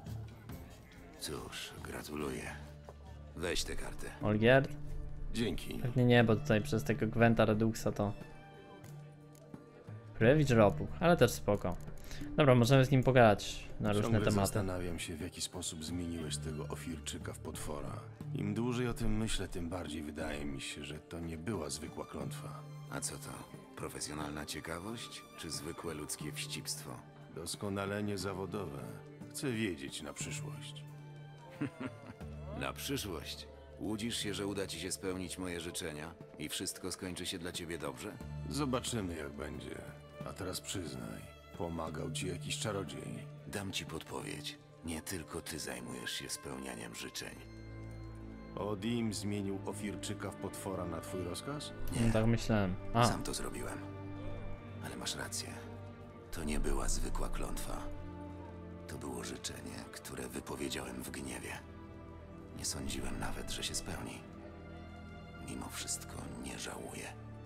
Cóż, gratuluję. Weź tę kartę. Olgierd? Dzięki. Pewnie nie, bo tutaj przez tego Gwenta Reduxa to... Królewicz Robuch, ale też spoko. Dobra, możemy z nim pogadać na różne Ciągle tematy. Zastanawiam się, w jaki sposób zmieniłeś tego Ofirczyka w potwora. Im dłużej o tym myślę, tym bardziej wydaje mi się, że to nie była zwykła klątwa. A co to? Profesjonalna ciekawość, czy zwykłe ludzkie wścibstwo? Doskonalenie zawodowe. Chcę wiedzieć na przyszłość. Na przyszłość? Łudzisz się, że uda ci się spełnić moje życzenia i wszystko skończy się dla ciebie dobrze? Zobaczymy, jak będzie. A teraz przyznaj, pomagał ci jakiś czarodziej. Dam ci podpowiedź. Nie tylko ty zajmujesz się spełnianiem życzeń. Odim zmienił Ofirczyka w potwora na twój rozkaz? Nie. Tak myślałem. A. Sam to zrobiłem. Ale masz rację. To nie była zwykła klątwa. To było życzenie, które wypowiedziałem w gniewie. Nie sądziłem nawet, że się spełni. Mimo wszystko nie żałuję.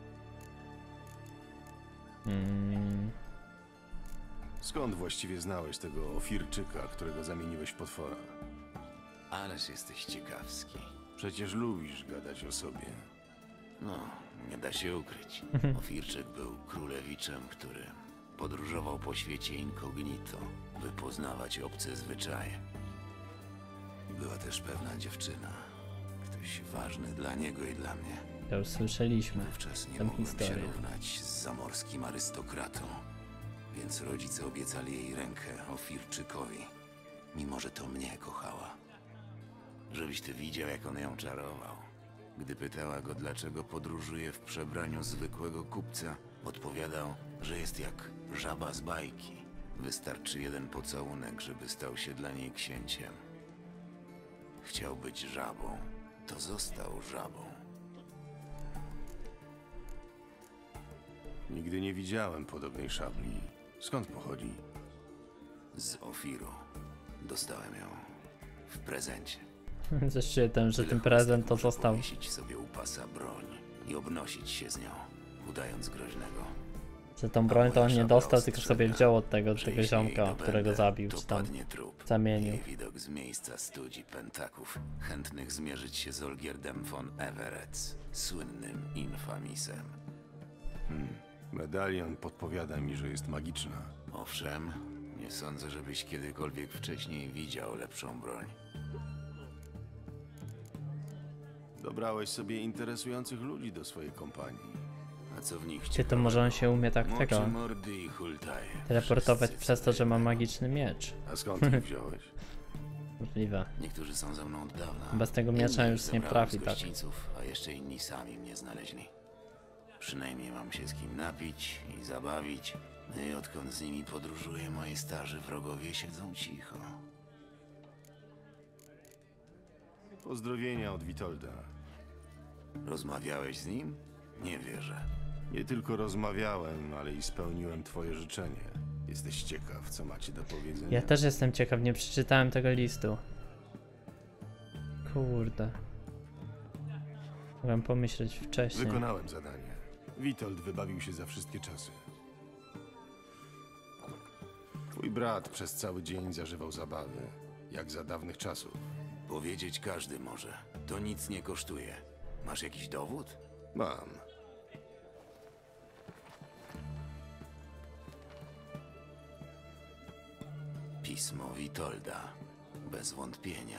Hmm. Skąd właściwie znałeś tego Ofirczyka, którego zamieniłeś w potwora? Ależ jesteś ciekawski. Przecież lubisz gadać o sobie. No, nie da się ukryć. Ofirczyk był królewiczem, który podróżował po świecie incognito, by poznawać obce zwyczaje. Była też pewna dziewczyna. Ktoś ważny dla niego i dla mnie. To już słyszeliśmy Wówczas nie tę mogłem historię. się równać z zamorskim arystokratą. Więc rodzice obiecali jej rękę Ofirczykowi, mimo że to mnie kochała. Żebyś ty widział, jak on ją czarował. Gdy pytała go, dlaczego podróżuje w przebraniu zwykłego kupca, odpowiadał, że jest jak żaba z bajki. Wystarczy jeden pocałunek, żeby stał się dla niej księciem. Chciał być żabą, to został żabą. Nigdy nie widziałem podobnej szabli. Skąd pochodzi? Z Ofiru. Dostałem ją w prezencie. Zaszczytem, że ten prezent to został. Powiesić sobie u pasa broń i obnosić się z nią, udając groźnego. Że tą broń to on nie dostał, tylko sobie wziął od tego, tego ziomka, którego zabił, czy tam zamienił. Jej widok z miejsca studzi pentaków, chętnych zmierzyć się z Olgierdem von Everett, słynnym infamisem. Hmm. Medalion podpowiada mi, że jest magiczna. Owszem, nie sądzę, żebyś kiedykolwiek wcześniej widział lepszą broń. Dobrałeś sobie interesujących ludzi do swojej kompanii. A co w nich Czy to może on się umie tak Moczy, tego mordy i hultaje. teleportować Wszyscy przez to, że ma magiczny miecz? A skąd ich wziąłeś? Możliwe. Niektórzy są ze mną od dawna. Bez tego miecza Inni już nie zebrałem trafi, z tak. gościńców, a jeszcze inni sami mnie znaleźli. Przynajmniej mam się z kim napić i zabawić. No i odkąd z nimi podróżuję, moi starzy wrogowie siedzą cicho. Pozdrowienia od Witolda. Rozmawiałeś z nim? Nie wierzę. Nie tylko rozmawiałem, ale i spełniłem twoje życzenie. Jesteś ciekaw, co macie do powiedzenia? Ja też jestem ciekaw, nie przeczytałem tego listu. Kurde. Mogłem pomyśleć wcześniej. Wykonałem zadanie. Witold wybawił się za wszystkie czasy. Twój brat przez cały dzień zażywał zabawy, jak za dawnych czasów. Powiedzieć każdy może. To nic nie kosztuje. Masz jakiś dowód? Mam. Pismo Witolda. Bez wątpienia.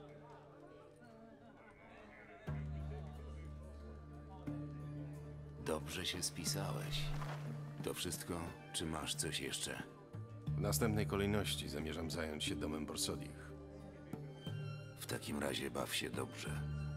Dobrze się spisałeś. To wszystko, czy masz coś jeszcze? W następnej kolejności zamierzam zająć się domem Borsodich. W takim razie baw się dobrze.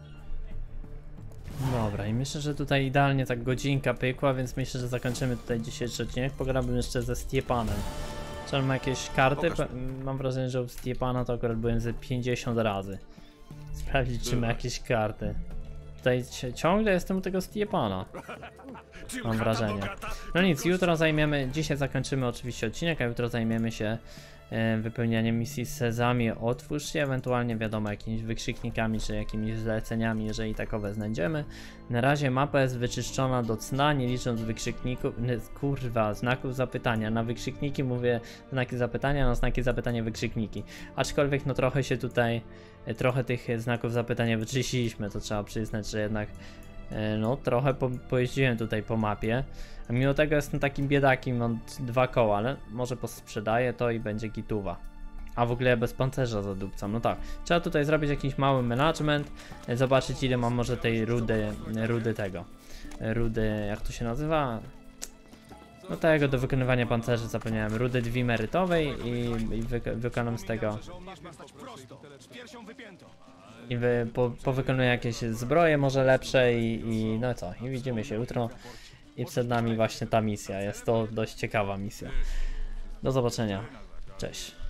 Dobra, i myślę, że tutaj idealnie tak godzinka pykła, więc myślę, że zakończymy tutaj dzisiejszy odcinek. Pograłbym jeszcze ze Stjepanem. Czy on ma jakieś karty? Mam wrażenie, że u Stjepana to akurat byłem ze pięćdziesiąt razy. Sprawdzić, czy ma jakieś karty. Tutaj ciągle jestem u tego Stjepana. Mam wrażenie. No nic, jutro zajmiemy, dzisiaj zakończymy oczywiście odcinek, a jutro zajmiemy się e, wypełnianiem misji z Sezamie Otwórz się, ewentualnie wiadomo jakimiś wykrzyknikami czy jakimiś zleceniami, jeżeli takowe znajdziemy. Na razie mapa jest wyczyszczona do cna, nie licząc wykrzykników, nie, kurwa, znaków zapytania. Na wykrzykniki mówię znaki zapytania, na znaki zapytania wykrzykniki. Aczkolwiek no trochę się tutaj, trochę tych znaków zapytania wyczyściliśmy, to trzeba przyznać, że jednak no trochę po, pojeździłem tutaj po mapie, a mimo tego jestem takim biedakiem, mam dwa koła, ale może posprzedaję to i będzie gituwa. A w ogóle ja bez pancerza zadupcam, no tak. Trzeba tutaj zrobić jakiś mały management, zobaczyć ile mam może tej rudy, rudy tego, rudy, jak to się nazywa? No tego do wykonywania pancerzy zapomniałem, rudy dwimerytowej i, i wy, wykonam z tego. I wy, po, powykonuję jakieś zbroje może lepsze i, i no co, i widzimy się jutro i przed nami właśnie ta misja, jest to dość ciekawa misja. Do zobaczenia, cześć.